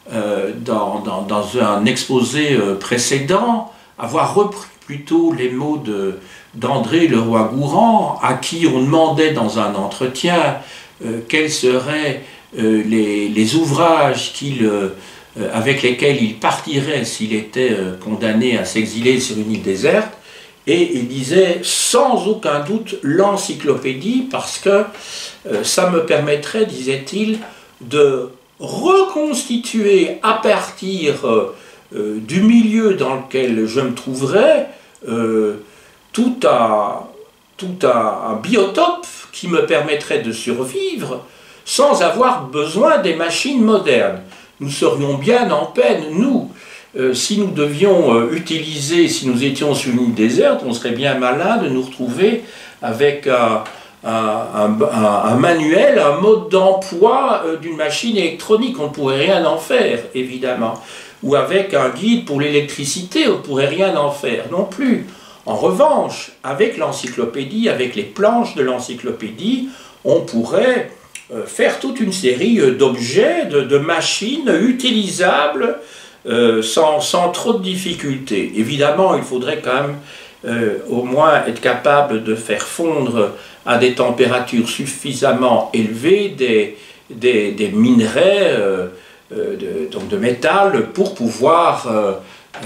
euh, dans, dans, dans un exposé euh, précédent, avoir repris plutôt les mots de, d'André Leroi-Gourhan, à qui on demandait dans un entretien euh, quels seraient euh, les, les ouvrages qu'il, euh, avec lesquels il partirait s'il était euh, condamné à s'exiler sur une île déserte. Et il disait sans aucun doute l'encyclopédie, parce que euh, ça me permettrait, disait-il, de reconstituer à partir euh, euh, du milieu dans lequel je me trouverais euh, tout, un, tout un, un biotope qui me permettrait de survivre sans avoir besoin des machines modernes. Nous serions bien en peine, nous, euh, si nous devions euh, utiliser, si nous étions sur une île déserte, on serait bien malin de nous retrouver avec un, un, un, un, un manuel, un mode d'emploi euh, d'une machine électronique. On ne pourrait rien en faire, évidemment. Ou avec un guide pour l'électricité, on ne pourrait rien en faire non plus. En revanche, avec l'encyclopédie, avec les planches de l'encyclopédie, on pourrait euh, faire toute une série d'objets, de, de machines utilisables euh, sans, sans trop de difficultés. Évidemment, il faudrait quand même euh, au moins être capable de faire fondre à des températures suffisamment élevées des, des, des minerais, euh, de, donc de métal, pour pouvoir euh,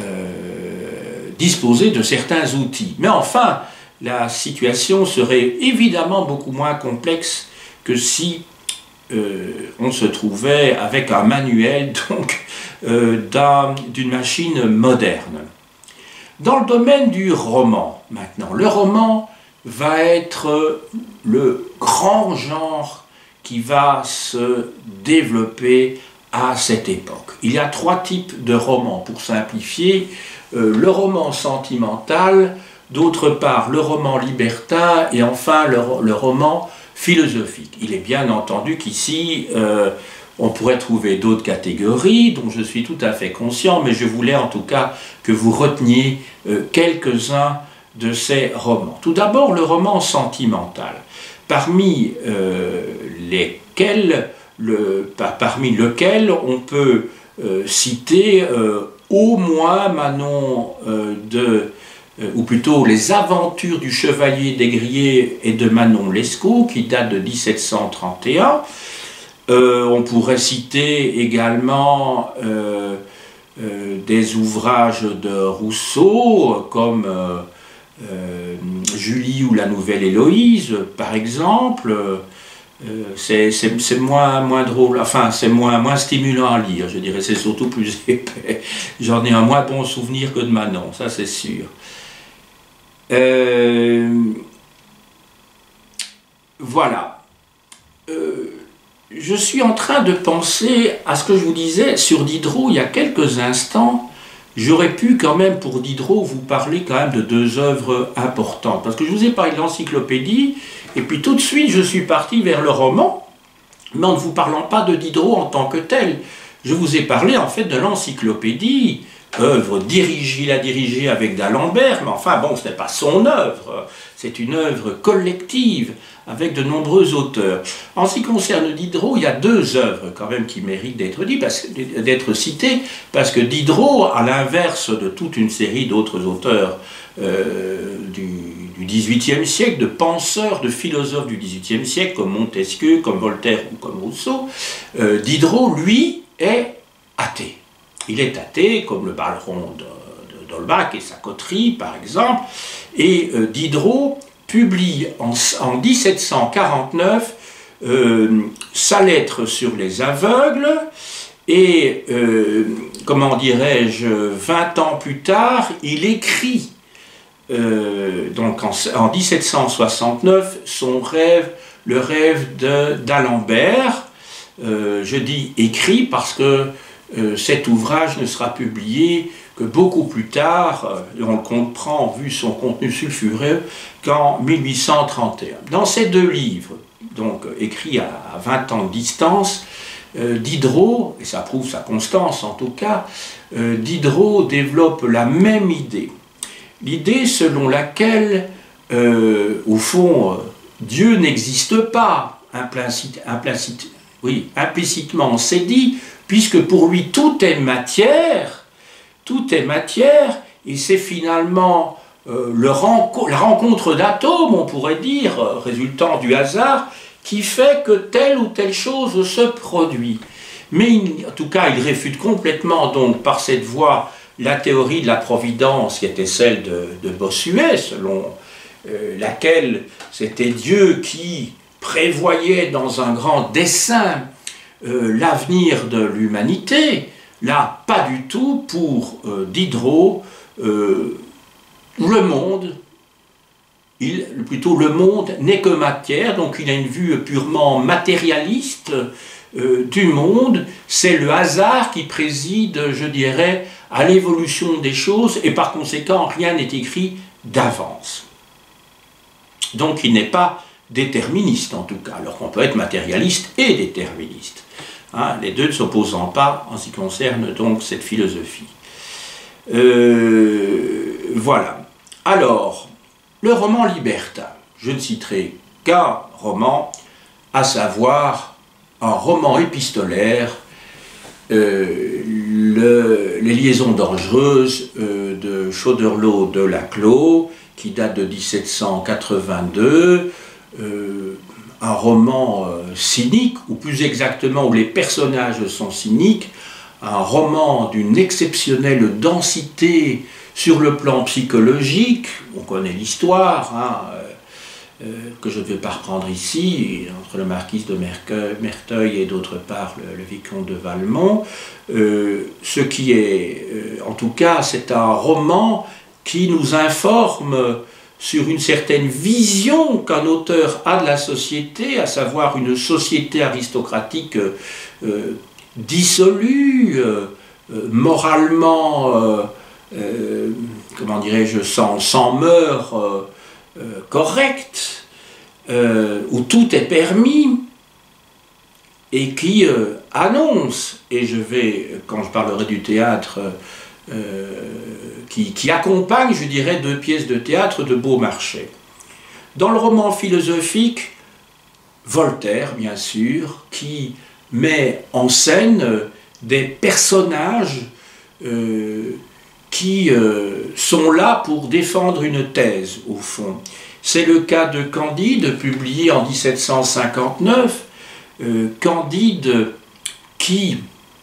euh, disposer de certains outils. Mais enfin, la situation serait évidemment beaucoup moins complexe que si euh, on se trouvait avec un manuel donc euh, d'une machine moderne. Dans le domaine du roman, maintenant, le roman va être le grand genre qui va se développer à cette époque. Il y a trois types de romans, pour simplifier. Euh, le roman sentimental, d'autre part le roman libertin, et enfin le, le roman philosophique. Il est bien entendu qu'ici, euh, on pourrait trouver d'autres catégories, dont je suis tout à fait conscient, mais je voulais en tout cas que vous reteniez euh, quelques-uns de ces romans. Tout d'abord, le roman sentimental, parmi euh, lesquels, le, parmi lequel on peut euh, citer euh, au moins Manon euh, de, euh, ou plutôt les aventures du chevalier d'Aigrier et de Manon Lescaut, qui date de mille sept cent trente et un. Euh, on pourrait citer également euh, euh, des ouvrages de Rousseau, comme euh, euh, Julie ou la Nouvelle Héloïse, par exemple. Euh, c'est moins, moins drôle, enfin c'est moins, moins stimulant à lire, je dirais, c'est surtout plus épais. J'en ai un moins bon souvenir que de Manon, ça c'est sûr. Euh, voilà. Euh, je suis en train de penser à ce que je vous disais sur Diderot il y a quelques instants. J'aurais pu quand même pour Diderot vous parler quand même de deux œuvres importantes, parce que je vous ai parlé de l'encyclopédie, et puis tout de suite je suis parti vers le roman, mais en ne vous parlant pas de Diderot en tant que tel. Je vous ai parlé en fait de l'encyclopédie, œuvre dirigée, il a dirigé avec d'Alembert, mais enfin bon, ce n'est pas son œuvre, c'est une œuvre collective avec de nombreux auteurs. En ce qui concerne Diderot, il y a deux œuvres quand même qui méritent d'être dites, d'être citées, parce que Diderot, à l'inverse de toute une série d'autres auteurs euh, du, du dix-huitième siècle, de penseurs, de philosophes du dix-huitième siècle, comme Montesquieu, comme Voltaire ou comme Rousseau, euh, Diderot, lui, est athée. Il est athée, comme le baron d'Holbach et sa coterie, par exemple, et euh, Diderot publie en, en mille sept cent quarante-neuf euh, sa lettre sur les aveugles, et, euh, comment dirais-je, vingt ans plus tard, il écrit, euh, donc en, en mille sept cent soixante-neuf, son rêve, le rêve d'Alembert. Euh, je dis écrit parce que euh, cet ouvrage ne sera publié que beaucoup plus tard, et on le comprend vu son contenu sulfureux, qu'en mille huit cent trente et un. Dans ces deux livres, donc écrits à vingt ans de distance, euh, Diderot, et ça prouve sa constance en tout cas, euh, Diderot développe la même idée. L'idée selon laquelle, euh, au fond, euh, Dieu n'existe pas implicite, implicite, oui, implicitement c'est dit, puisque pour lui tout est matière, tout est matière, et c'est finalement euh, le renco la rencontre d'atomes, on pourrait dire, euh, résultant du hasard, qui fait que telle ou telle chose se produit. Mais il, en tout cas, il réfute complètement donc par cette voie la théorie de la providence qui était celle de, de Bossuet, selon euh, laquelle c'était Dieu qui prévoyait dans un grand dessein euh, l'avenir de l'humanité. Là, pas du tout pour euh, Diderot, euh, le monde, il, plutôt le monde n'est que matière, donc il a une vue purement matérialiste euh, du monde. C'est le hasard qui préside, je dirais, à l'évolution des choses, et par conséquent, rien n'est écrit d'avance. Donc il n'est pas déterministe en tout cas, alors qu'on peut être matérialiste et déterministe. Hein, les deux ne s'opposant pas en ce qui concerne donc cette philosophie. Euh, voilà. Alors, le roman libertin, je ne citerai qu'un roman, à savoir un roman épistolaire, euh, le, Les liaisons dangereuses euh, de Choderlos de Laclos, qui date de mille sept cent quatre-vingt-deux, euh, un roman euh, cynique, ou plus exactement où les personnages sont cyniques, un roman d'une exceptionnelle densité sur le plan psychologique. On connaît l'histoire, hein, euh, euh, que je ne vais pas reprendre ici, entre le marquis de Merteuil et d'autre part le, le vicomte de Valmont. Euh, ce qui est, euh, en tout cas, c'est un roman qui nous informe sur une certaine vision qu'un auteur a de la société, à savoir une société aristocratique euh, dissolue, euh, moralement, euh, euh, comment dirais-je, sans, sans mœurs euh, euh, correctes, euh, où tout est permis, et qui euh, annonce, et je vais, quand je parlerai du théâtre, euh, qui, qui accompagne, je dirais, deux pièces de théâtre de Beaumarchais. Dans le roman philosophique, Voltaire, bien sûr, qui met en scène des personnages euh, qui euh, sont là pour défendre une thèse, au fond. C'est le cas de Candide, publié en mille sept cent cinquante-neuf. Euh, Candide, qui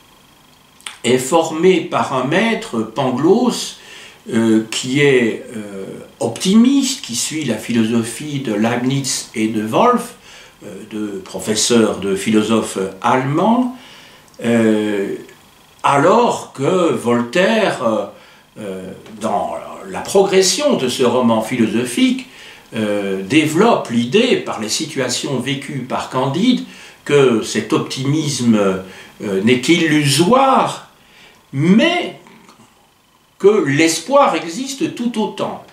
est formé par un maître, Pangloss, euh, qui est euh, optimiste, qui suit la philosophie de Leibniz et de Wolff, euh, de professeurs de philosophes allemands, euh, alors que Voltaire, euh, euh, dans la progression de ce roman philosophique, euh, développe l'idée, par les situations vécues par Candide, que cet optimisme euh, n'est qu'illusoire, mais que l'espoir existe tout autant.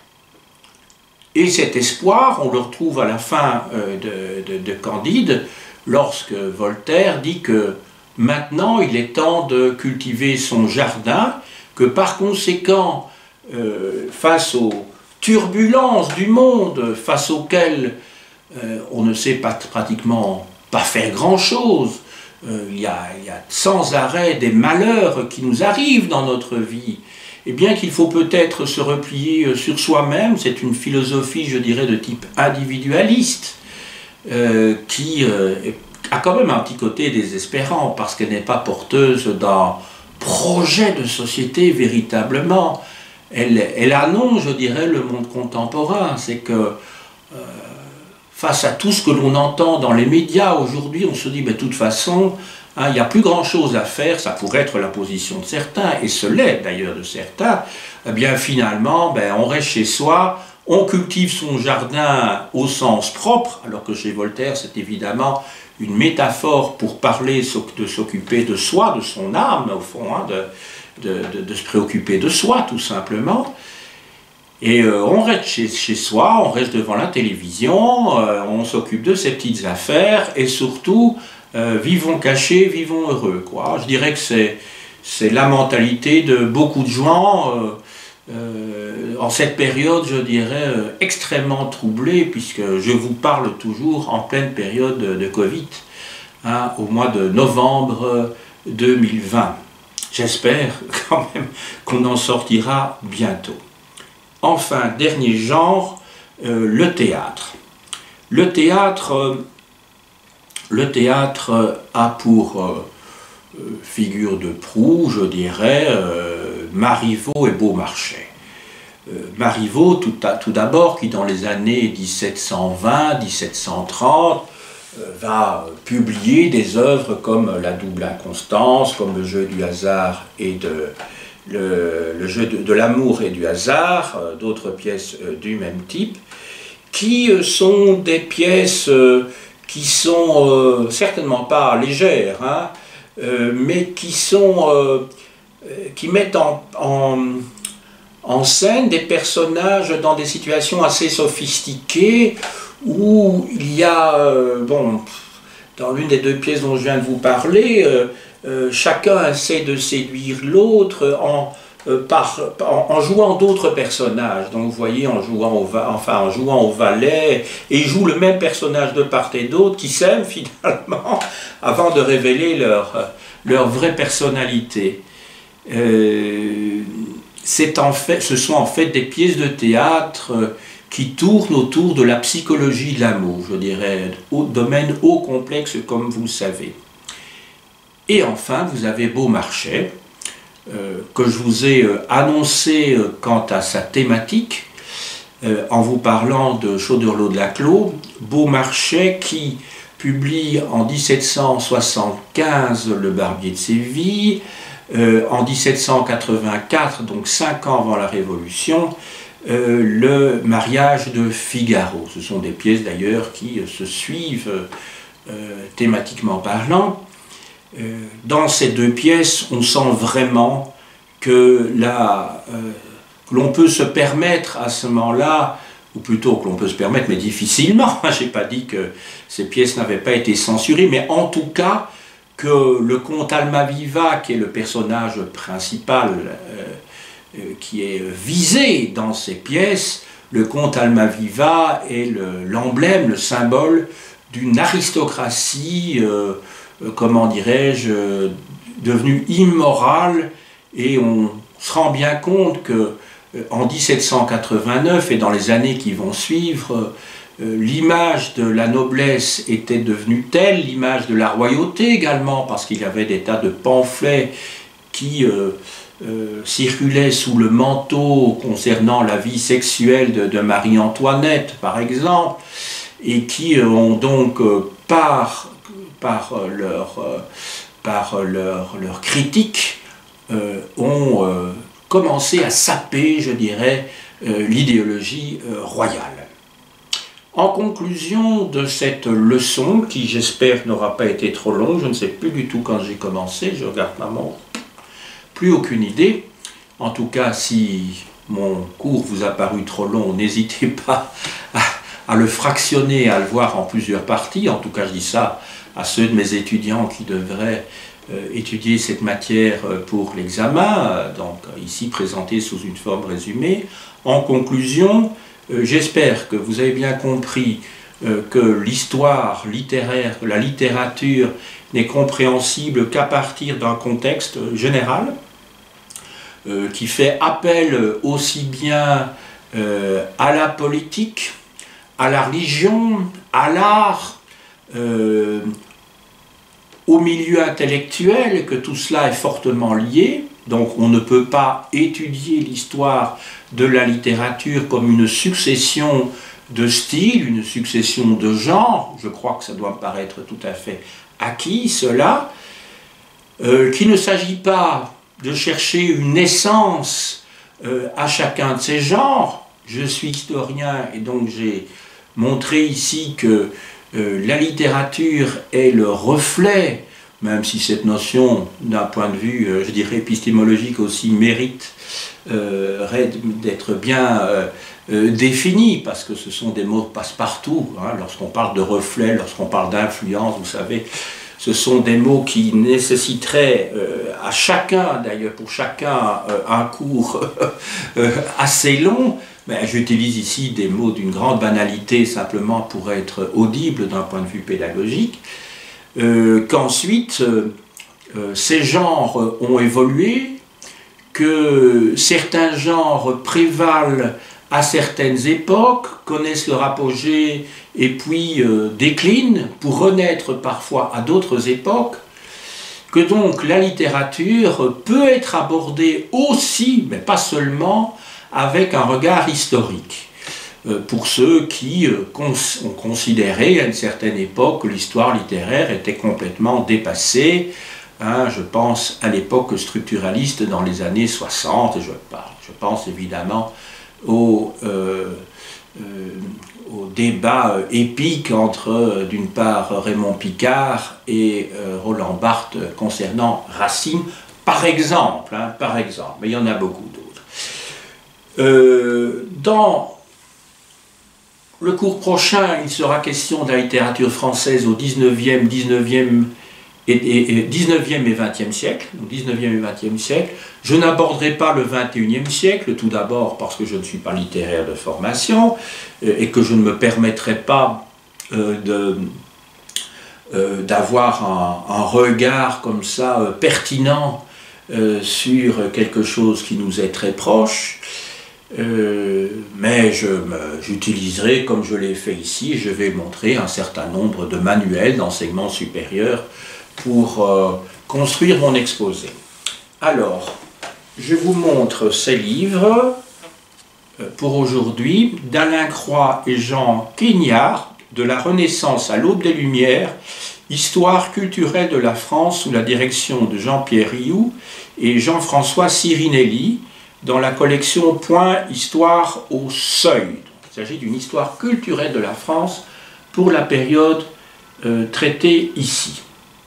Et cet espoir, on le retrouve à la fin euh, de, de, de Candide, lorsque Voltaire dit que maintenant il est temps de cultiver son jardin, que par conséquent, euh, face aux turbulences du monde, face auxquelles euh, on ne sait pas pratiquement pas faire grand-chose, euh, il y a, il y a sans arrêt des malheurs qui nous arrivent dans notre vie, et bien qu'il faut peut-être se replier sur soi-même. C'est une philosophie, je dirais, de type individualiste, euh, qui euh, a quand même un petit côté désespérant, parce qu'elle n'est pas porteuse d'un projet de société véritablement. Elle, elle annonce, je dirais, le monde contemporain. C'est que euh, face à tout ce que l'on entend dans les médias aujourd'hui, on se dit, mais de toute façon, hein, il n'y a plus grand-chose à faire. Ça pourrait être la position de certains, et ce l'est d'ailleurs de certains. Eh bien finalement, ben, on reste chez soi, on cultive son jardin au sens propre, alors que chez Voltaire, c'est évidemment une métaphore pour parler de s'occuper de soi, de son âme, au fond, hein, de, de, de, de se préoccuper de soi, tout simplement. Et euh, on reste chez, chez soi, on reste devant la télévision, euh, on s'occupe de ses petites affaires, et surtout, euh, vivons cachés, vivons heureux, quoi. Je dirais que c'est, c'est la mentalité de beaucoup de gens, euh, euh, en cette période, je dirais, euh, extrêmement troublée, puisque je vous parle toujours en pleine période de, de Covid. hein, au mois de novembre deux mille vingt. J'espère quand même qu'on en sortira bientôt. Enfin, dernier genre, euh, le théâtre. Le théâtre, euh, le théâtre a pour euh, figure de proue, je dirais, euh, Marivaux et Beaumarchais. Euh, Marivaux, tout, tout d'abord, qui dans les années mille sept cent vingt, mille sept cent trente, euh, va publier des œuvres comme La double inconstance, comme Le jeu du hasard et de... Le, le jeu de, de l'amour et du hasard, euh, d'autres pièces euh, du même type, qui euh, sont des pièces euh, qui sont euh, certainement pas légères, hein, euh, mais qui sont euh, qui mettent en, en, en scène des personnages dans des situations assez sophistiquées où il y a, euh, bon, dans l'une des deux pièces dont je viens de vous parler, euh, Euh, chacun essaie de séduire l'autre en, euh, en, en jouant d'autres personnages. Donc vous voyez, en jouant, au, enfin, en jouant au valet, et ils jouent le même personnage de part et d'autre, qui s'aiment finalement avant de révéler leur, leur vraie personnalité. Euh, c'est en fait, ce sont en fait des pièces de théâtre qui tournent autour de la psychologie de l'amour, je dirais, au domaine haut complexe comme vous le savez. Et enfin, vous avez Beaumarchais, euh, que je vous ai euh, annoncé euh, quant à sa thématique, euh, en vous parlant de Choderlos de Laclos. Beaumarchais qui publie en mille sept cent soixante-quinze Le Barbier de Séville, euh, en mille sept cent quatre-vingt-quatre, donc cinq ans avant la Révolution, euh, Le mariage de Figaro. Ce sont des pièces d'ailleurs qui euh, se suivent euh, thématiquement parlant. Dans ces deux pièces, on sent vraiment que euh, l'on peut se permettre à ce moment-là, ou plutôt que l'on peut se permettre, mais difficilement, je n'ai pas dit que ces pièces n'avaient pas été censurées, mais en tout cas que le comte Almaviva, qui est le personnage principal euh, euh, qui est visé dans ces pièces, le comte Almaviva est l'emblème, le, le symbole d'une aristocratie euh, comment dirais-je, euh, devenu immoral, et on se rend bien compte que euh, en mille sept cent quatre-vingt-neuf et dans les années qui vont suivre, euh, l'image de la noblesse était devenue telle, l'image de la royauté également, parce qu'il y avait des tas de pamphlets qui euh, euh, circulaient sous le manteau concernant la vie sexuelle de, de Marie-Antoinette, par exemple, et qui euh, ont donc, euh, par par leur, euh, par leur, leur critique, euh, ont euh, commencé à saper, je dirais, euh, l'idéologie euh, royale. En conclusion de cette leçon, qui j'espère n'aura pas été trop longue, je ne sais plus du tout quand j'ai commencé, je regarde ma montre, plus aucune idée. En tout cas, si mon cours vous a paru trop long, n'hésitez pas à, à le fractionner, à le voir en plusieurs parties. En tout cas, je dis ça à ceux de mes étudiants qui devraient euh, étudier cette matière pour l'examen, euh, donc ici présenté sous une forme résumée. En conclusion, euh, j'espère que vous avez bien compris euh, que l'histoire littéraire, la littérature n'est compréhensible qu'à partir d'un contexte général, euh, qui fait appel aussi bien euh, à la politique, à la religion, à l'art, Euh, au milieu intellectuel, que tout cela est fortement lié. Donc on ne peut pas étudier l'histoire de la littérature comme une succession de styles, une succession de genres. Je crois que ça doit me paraître tout à fait acquis, cela. Euh, qu'il ne s'agit pas de chercher une essence euh, à chacun de ces genres. Je suis historien et donc j'ai montré ici que Euh, la littérature est le reflet, même si cette notion, d'un point de vue, euh, je dirais, épistémologique aussi, mérite euh, d'être bien euh, euh, définie, parce que ce sont des mots passe-partout. Hein, lorsqu'on parle de reflet, lorsqu'on parle d'influence, vous savez, ce sont des mots qui nécessiteraient euh, à chacun, d'ailleurs pour chacun, euh, un cours euh, assez long. Ben, j'utilise ici des mots d'une grande banalité simplement pour être audible d'un point de vue pédagogique. euh, qu'ensuite euh, euh, ces genres ont évolué, que certains genres prévalent à certaines époques, connaissent leur apogée et puis euh, déclinent pour renaître parfois à d'autres époques, que donc la littérature peut être abordée aussi, mais pas seulement, avec un regard historique. Euh, pour ceux qui euh, cons ont considéré à une certaine époque que l'histoire littéraire était complètement dépassée. Hein, je pense à l'époque structuraliste dans les années soixante, je, parle, je pense évidemment au, euh, euh, au débat euh, épique entre, euh, d'une part, Raymond Picard et euh, Roland Barthes concernant Racine, par exemple, hein, par exemple, mais il y en a beaucoup d'autres. Euh, dans le cours prochain, il sera question de la littérature française au dix-neuvième, dix-neuvième et, et, et dix-neuvième et vingtième siècle, donc dix-neuvième et vingtième siècle. Je n'aborderai pas le vingt et unième siècle, tout d'abord parce que je ne suis pas littéraire de formation euh, et que je ne me permettrai pas euh, de, euh, d'avoir un, un regard comme ça euh, pertinent euh, sur quelque chose qui nous est très proche. Euh, mais j'utiliserai, comme je l'ai fait ici, je vais montrer un certain nombre de manuels d'enseignement supérieur pour euh, construire mon exposé. Alors, je vous montre ces livres euh, pour aujourd'hui, d'Alain Croix et Jean Quignard, de la Renaissance à l'aube des Lumières, histoire culturelle de la France sous la direction de Jean-Pierre Rioux et Jean-François Sirinelli, dans la collection Point Histoire au Seuil. Il s'agit d'une histoire culturelle de la France pour la période euh, traitée ici.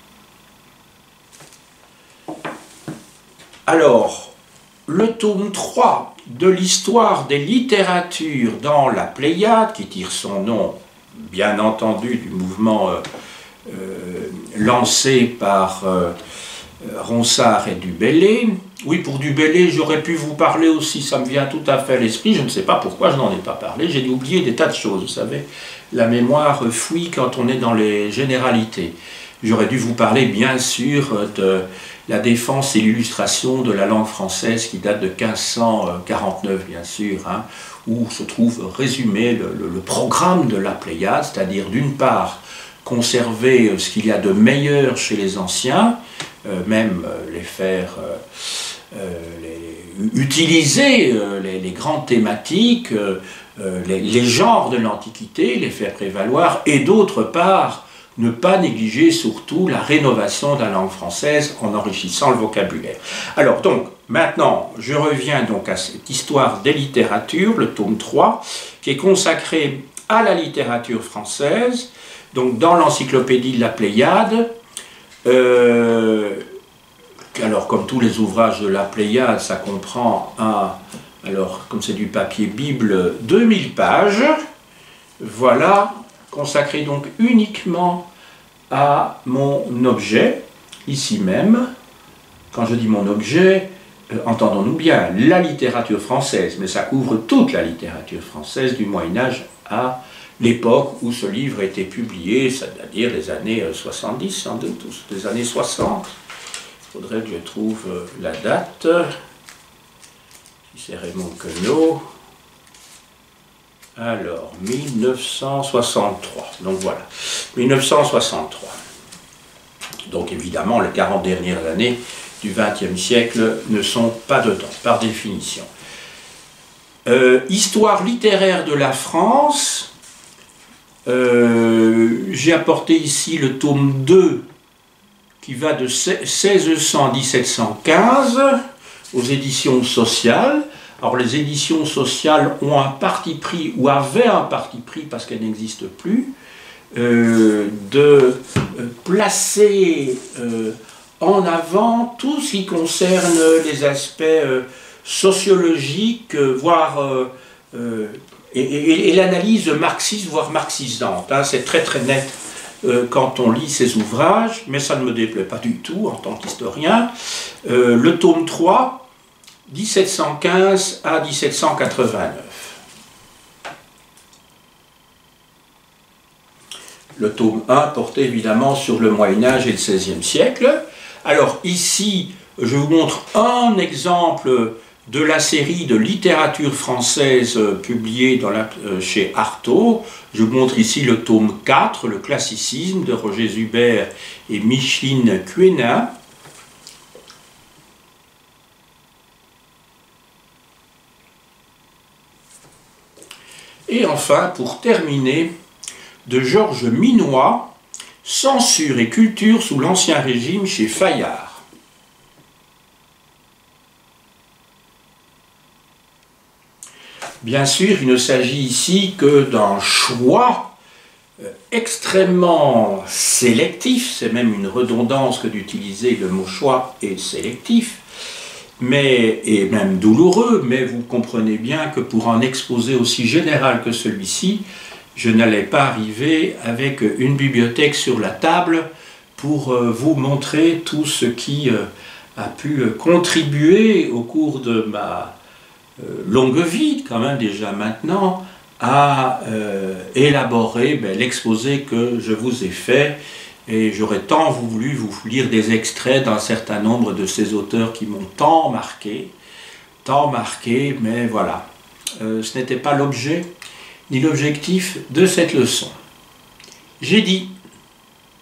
Alors, le tome trois de l'histoire des littératures dans la Pléiade, qui tire son nom, bien entendu, du mouvement euh, euh, lancé par euh, Ronsard et Du Bellay. Oui, pour Du Bellay, j'aurais pu vous parler aussi, ça me vient tout à fait à l'esprit, je ne sais pas pourquoi je n'en ai pas parlé, j'ai oublié des tas de choses, vous savez, la mémoire fuit quand on est dans les généralités. J'aurais dû vous parler, bien sûr, de la défense et l'illustration de la langue française qui date de quinze cent quarante-neuf, bien sûr, hein, où se trouve résumé le, le, le programme de la Pléiade, c'est-à-dire d'une part, conserver ce qu'il y a de meilleur chez les anciens, euh, même euh, les faire... Euh, Euh, les, utiliser euh, les, les grandes thématiques, euh, les, les genres de l'Antiquité, les faire prévaloir, et d'autre part, ne pas négliger surtout la rénovation de la langue française en enrichissant le vocabulaire. Alors donc, maintenant, je reviens donc à cette histoire des littératures, le tome trois, qui est consacré à la littérature française, donc dans l'encyclopédie de la Pléiade. euh, Alors, comme tous les ouvrages de la Pléiade, ça comprend un, alors, comme c'est du papier Bible, deux mille pages, voilà, consacré donc uniquement à mon objet, ici même. Quand je dis mon objet, euh, entendons-nous bien, la littérature française, mais ça couvre toute la littérature française du Moyen-Âge à l'époque où ce livre a été publié, c'est-à-dire les années soixante-dix, sans doute, ou les années soixante. Il faudrait que je trouve la date, si c'est Raymond Queneau. Alors, mille neuf cent soixante-trois, donc voilà, mille neuf cent soixante-trois. Donc évidemment, les quarante dernières années du vingtième siècle ne sont pas dedans, par définition. Euh, histoire littéraire de la France, euh, j'ai apporté ici le tome deux, qui va de seize cents à mille sept cent quinze aux éditions sociales. Alors les éditions sociales ont un parti pris, ou avaient un parti pris parce qu'elles n'existent plus, euh, de placer euh, en avant tout ce qui concerne les aspects euh, sociologiques, euh, voire euh, euh, et, et, et l'analyse marxiste, voire marxisante. Hein, c'est très très net euh, quand on lit ces ouvrages, mais ça ne me déplaît pas du tout en tant qu'historien. Euh, le tome trois, mille sept cent quinze à mille sept cent quatre-vingt-neuf. Le tome un portait évidemment sur le Moyen-Âge et le seizième siècle. Alors ici, je vous montre un exemple de la série de littérature française publiée dans la, euh, chez Artaud. Je vous montre ici le tome quatre, le classicisme de Roger Zubert et Micheline Cuenin. Et enfin, pour terminer, de Georges Minois, Censure et culture sous l'Ancien Régime chez Fayard. Bien sûr, il ne s'agit ici que d'un choix extrêmement sélectif, c'est même une redondance que d'utiliser le mot choix et sélectif, mais, et même douloureux, mais vous comprenez bien que pour un exposé aussi général que celui-ci, je n'allais pas arriver avec une bibliothèque sur la table pour vous montrer tout ce qui a pu contribuer au cours de ma longue vie, quand même déjà maintenant, à euh, élaborer ben, l'exposé que je vous ai fait. Et j'aurais tant voulu vous lire des extraits d'un certain nombre de ces auteurs qui m'ont tant marqué, tant marqué, mais voilà. Euh, ce n'était pas l'objet ni l'objectif de cette leçon. J'ai dit